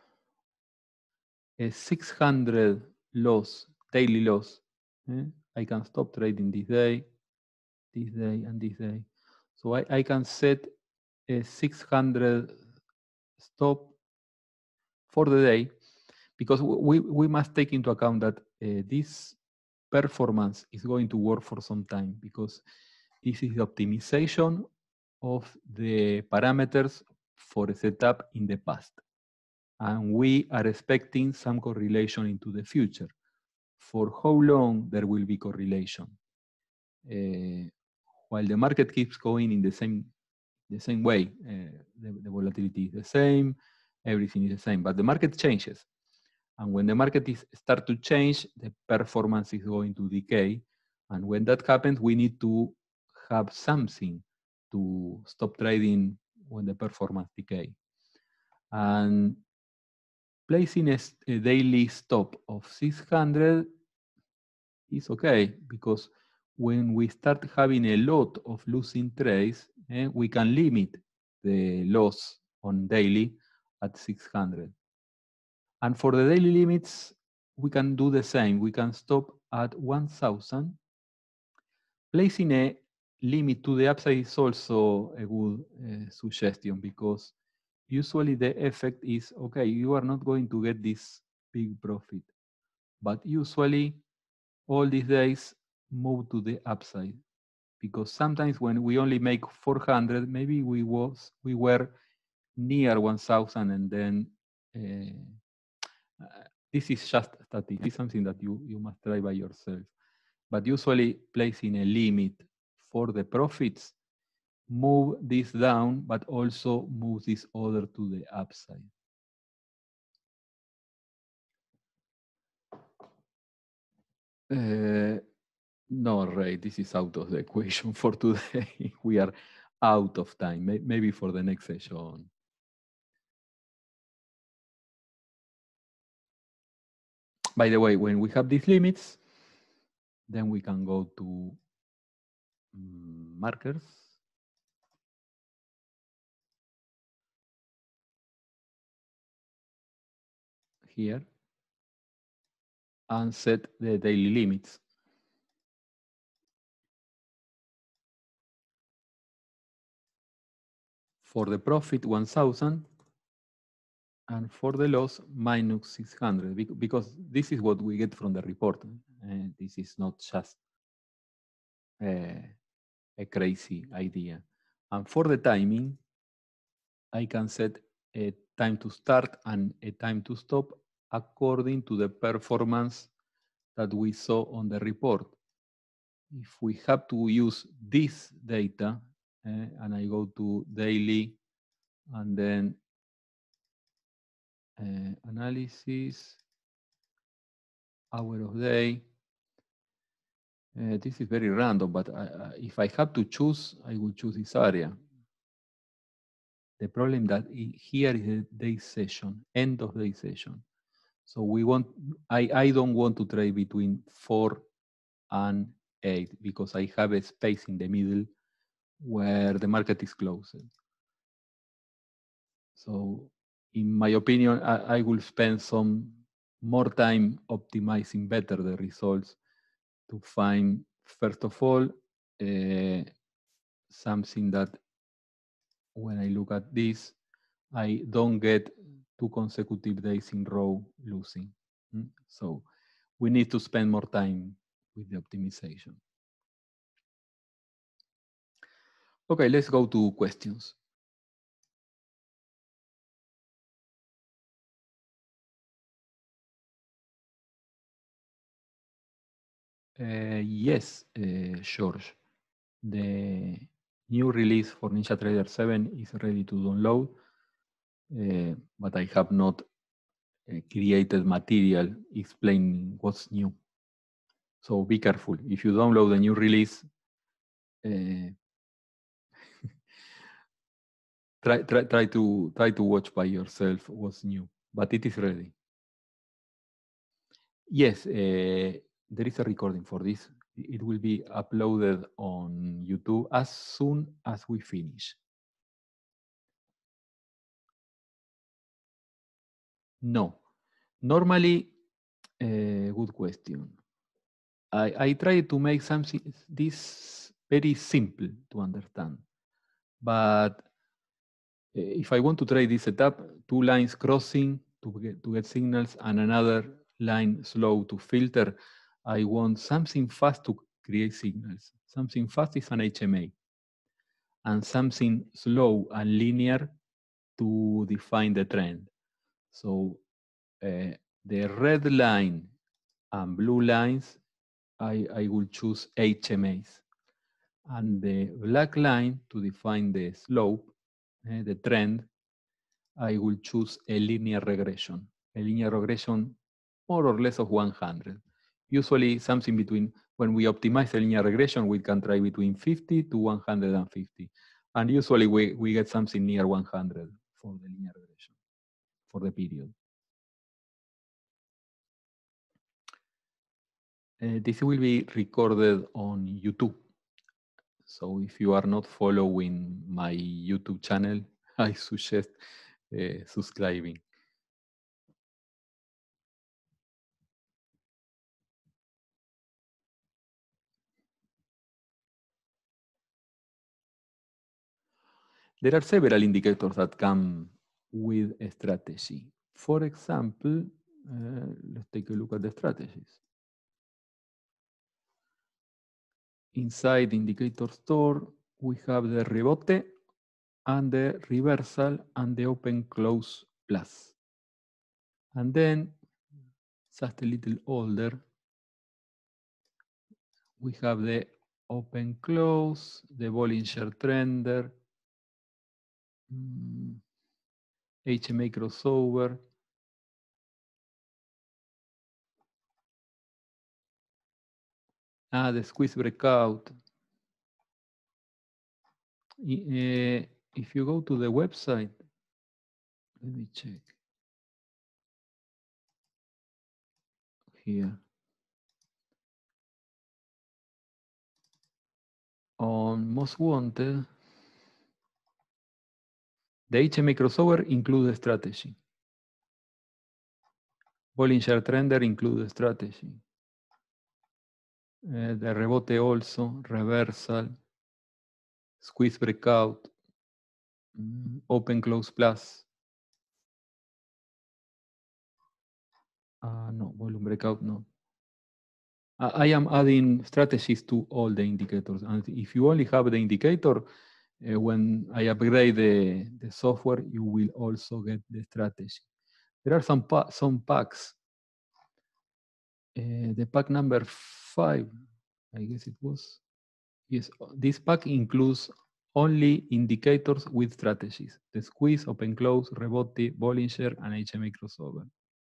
a six hundred loss, daily loss. Eh? I can stop trading this day, this day, and this day. So I, I can set a six hundred stop for the day, because we, we must take into account that uh, this performance is going to work for some time, because this is the optimization of the parameters for a setup in the past. And we are expecting some correlation into the future. For how long there will be correlation? Uh, while the market keeps going in the same, the same way, uh, the, the volatility is the same, everything is the same, but the market changes. And when the market is start to change, the performance is going to decay. And when that happens, we need to have something to stop trading when the performance decay. And placing a, a daily stop of six hundred is okay, because when we start having a lot of losing trades, eh, we can limit the loss on daily at six hundred. And for the daily limits, we can do the same. We can stop at one thousand. Placing a limit to the upside is also a good uh, suggestion, because usually the effect is, okay, you are not going to get this big profit, but usually all these days move to the upside, because sometimes when we only make four hundred, maybe we was we were near one thousand, and then uh, uh, this is just static. This is something that you, you must try by yourself. But usually placing a limit for the profits, move this down, but also move this other to the upside. Uh, no, Ray, this is out of the equation for today. We are out of time. Maybe for the next session. By the way, when we have these limits, then we can go to um, markers. Here. And set the daily limits. For the profit, one thousand. And for the loss, minus six hundred, because this is what we get from the report. And this is not just a, a crazy idea. And for the timing, I can set a time to start and a time to stop according to the performance that we saw on the report. If we have to use this data, uh, and I go to daily and then uh, analysis, hour of day. Uh, this is very random, but I, I, if I have to choose, I will choose this area. The problem that here is the day session, end of day session. So we want, I, I don't want to trade between four and eight, because I have a space in the middle where the market is closed. So in my opinion, I, I will spend some more time optimizing better the results to find, first of all, uh, something that when I look at this, I don't get two consecutive days in row losing. Mm? So we need to spend more time with the optimization. Okay, let's go to questions. Uh, yes, uh, George. The new release for NinjaTrader seven is ready to download, uh, but I have not uh, created material explaining what's new. So be careful. If you download a new release, uh, try, try, try, to, try to watch by yourself what's new, but it is ready. Yes, uh, there is a recording for this. It will be uploaded on YouTube as soon as we finish. No. Normally, uh, good question. I, I try to make something this very simple to understand. But if I want to try this setup, two lines crossing to get, to get signals and another line slow to filter, I want something fast to create signals. Something fast is an H M A. And something slow and linear to define the trend. So uh, the red line and blue lines, I, I will choose H M As. And the black line to define the slope, uh, the trend, I will choose a linear regression. A linear regression more or less of one hundred. Usually something between, when we optimize a linear regression, we can try between fifty to one hundred fifty. And usually we, we get something near one hundred for the linear regression, for the period. Uh, this will be recorded on YouTube. So if you are not following my YouTube channel, I suggest uh, subscribing. There are several indicators that come with a strategy. For example, uh, let's take a look at the strategies. Inside the indicator store, we have the rebote and the reversal and the open close plus. And then, just a little older, we have the open close, the Bollinger Trender, mm, H M A crossover, ah, the squeeze breakout. Uh, if you go to the website, let me check here. On Most Wanted, the H M A crossover includes strategy. Bollinger Trender includes strategy. Uh, the rebote also, reversal, squeeze breakout, mm, open close plus. Uh, no, volume breakout, no. Uh, I am adding strategies to all the indicators. And if you only have the indicator, uh, when I upgrade the, the software, you will also get the strategy. There are some, pa some packs. Uh, the pack number five, I guess it was. Yes, this pack includes only indicators with strategies. The squeeze, open close, rebote, Bollinger, and H M A crossover.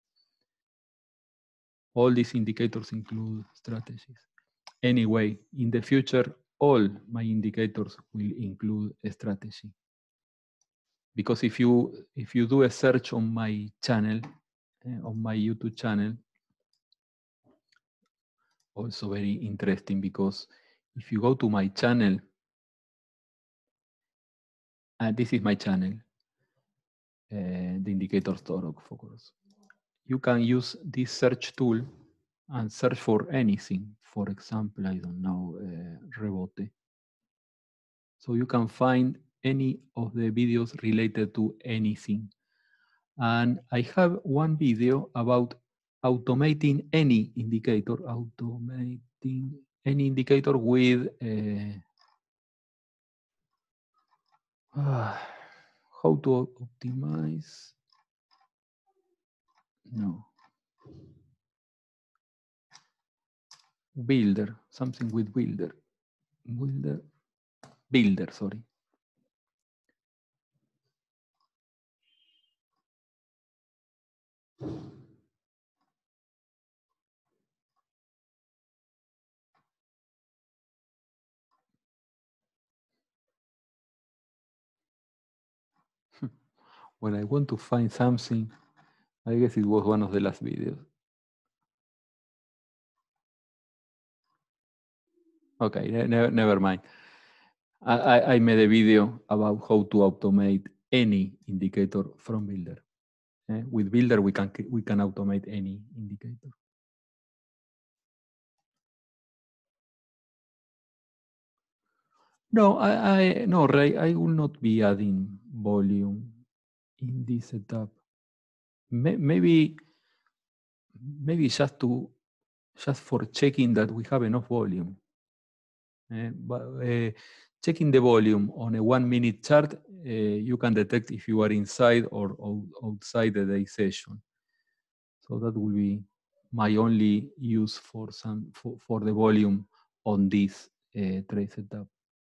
All these indicators include strategies. Anyway, in the future, all my indicators will include a strategy. Because if you if you do a search on my channel, uh, on my YouTube channel, also very interesting, because if you go to my channel, and this is my channel, uh, the indicator store, of course. You can use this search tool and search for anything. For example, I don't know, uh, rebote. So you can find any of the videos related to anything. And I have one video about automating any indicator, automating any indicator with uh, uh, how to optimize, no, builder, something with builder, builder, builder, sorry. when I want to find something, I guess it was one of the last videos. Okay, ne never mind. I, I made a video about how to automate any indicator from Builder. Eh? With Builder, we can we can automate any indicator. No, I, I no, Ray, I will not be adding volume in this setup. Maybe, maybe just to just for checking that we have enough volume. Uh, but uh, checking the volume on a one-minute chart, uh, you can detect if you are inside or outside the day session. So that will be my only use for some for, for the volume on this uh, trade setup.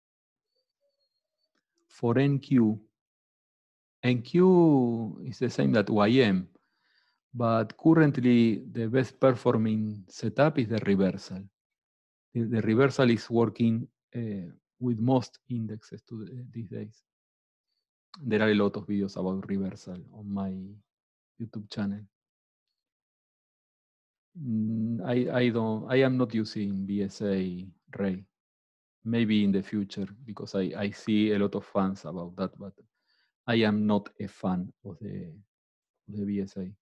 For N Q, N Q is the same that Y M, but currently the best performing setup is the reversal. The, the reversal is working uh, with most indexes to the, these days. There are a lot of videos about reversal on my YouTube channel. Mm, I, I don't, I am not using B S A Ray. Maybe in the future, because I, I see a lot of fans about that, but I am not a fan of the, of the B S A.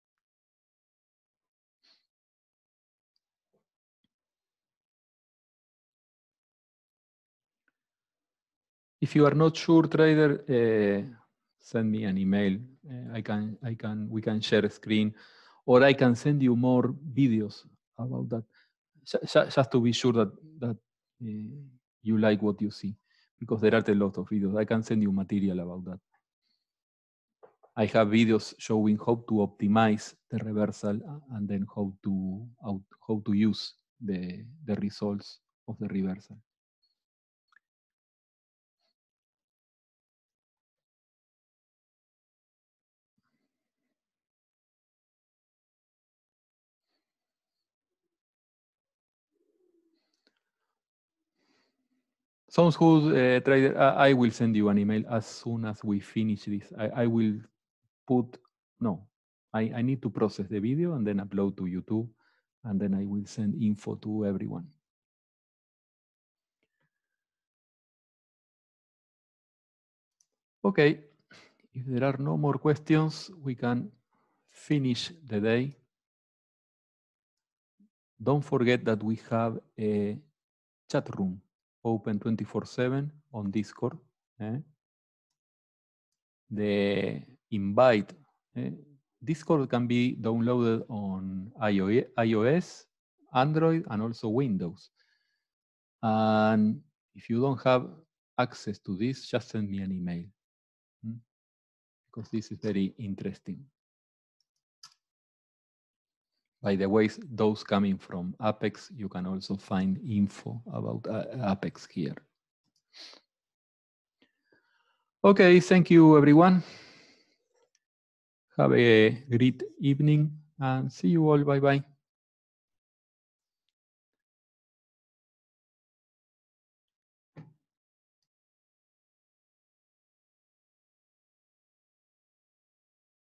If you are not sure, trader, uh, send me an email. Uh, I can, I can, we can share a screen, or I can send you more videos about that, just to be sure that that uh, you like what you see, because there are a lot of videos. I can send you material about that. I have videos showing how to optimize the reversal and then how to how, how to use the the results of the reversal. Sounds good, uh, trader. I, I will send you an email as soon as we finish this. I, I will put, no, I, I need to process the video and then upload to YouTube, and then I will send info to everyone. Okay, if there are no more questions, we can finish the day. Don't forget that we have a chat room open twenty-four seven on Discord. Eh? The invite, eh? Discord can be downloaded on iOS, Android, and also Windows. And if you don't have access to this, just send me an email, hmm? because this is very interesting. By the way, those coming from Apex, you can also find info about uh, Apex here. Okay, thank you everyone. Have a great evening and see you all. Bye bye.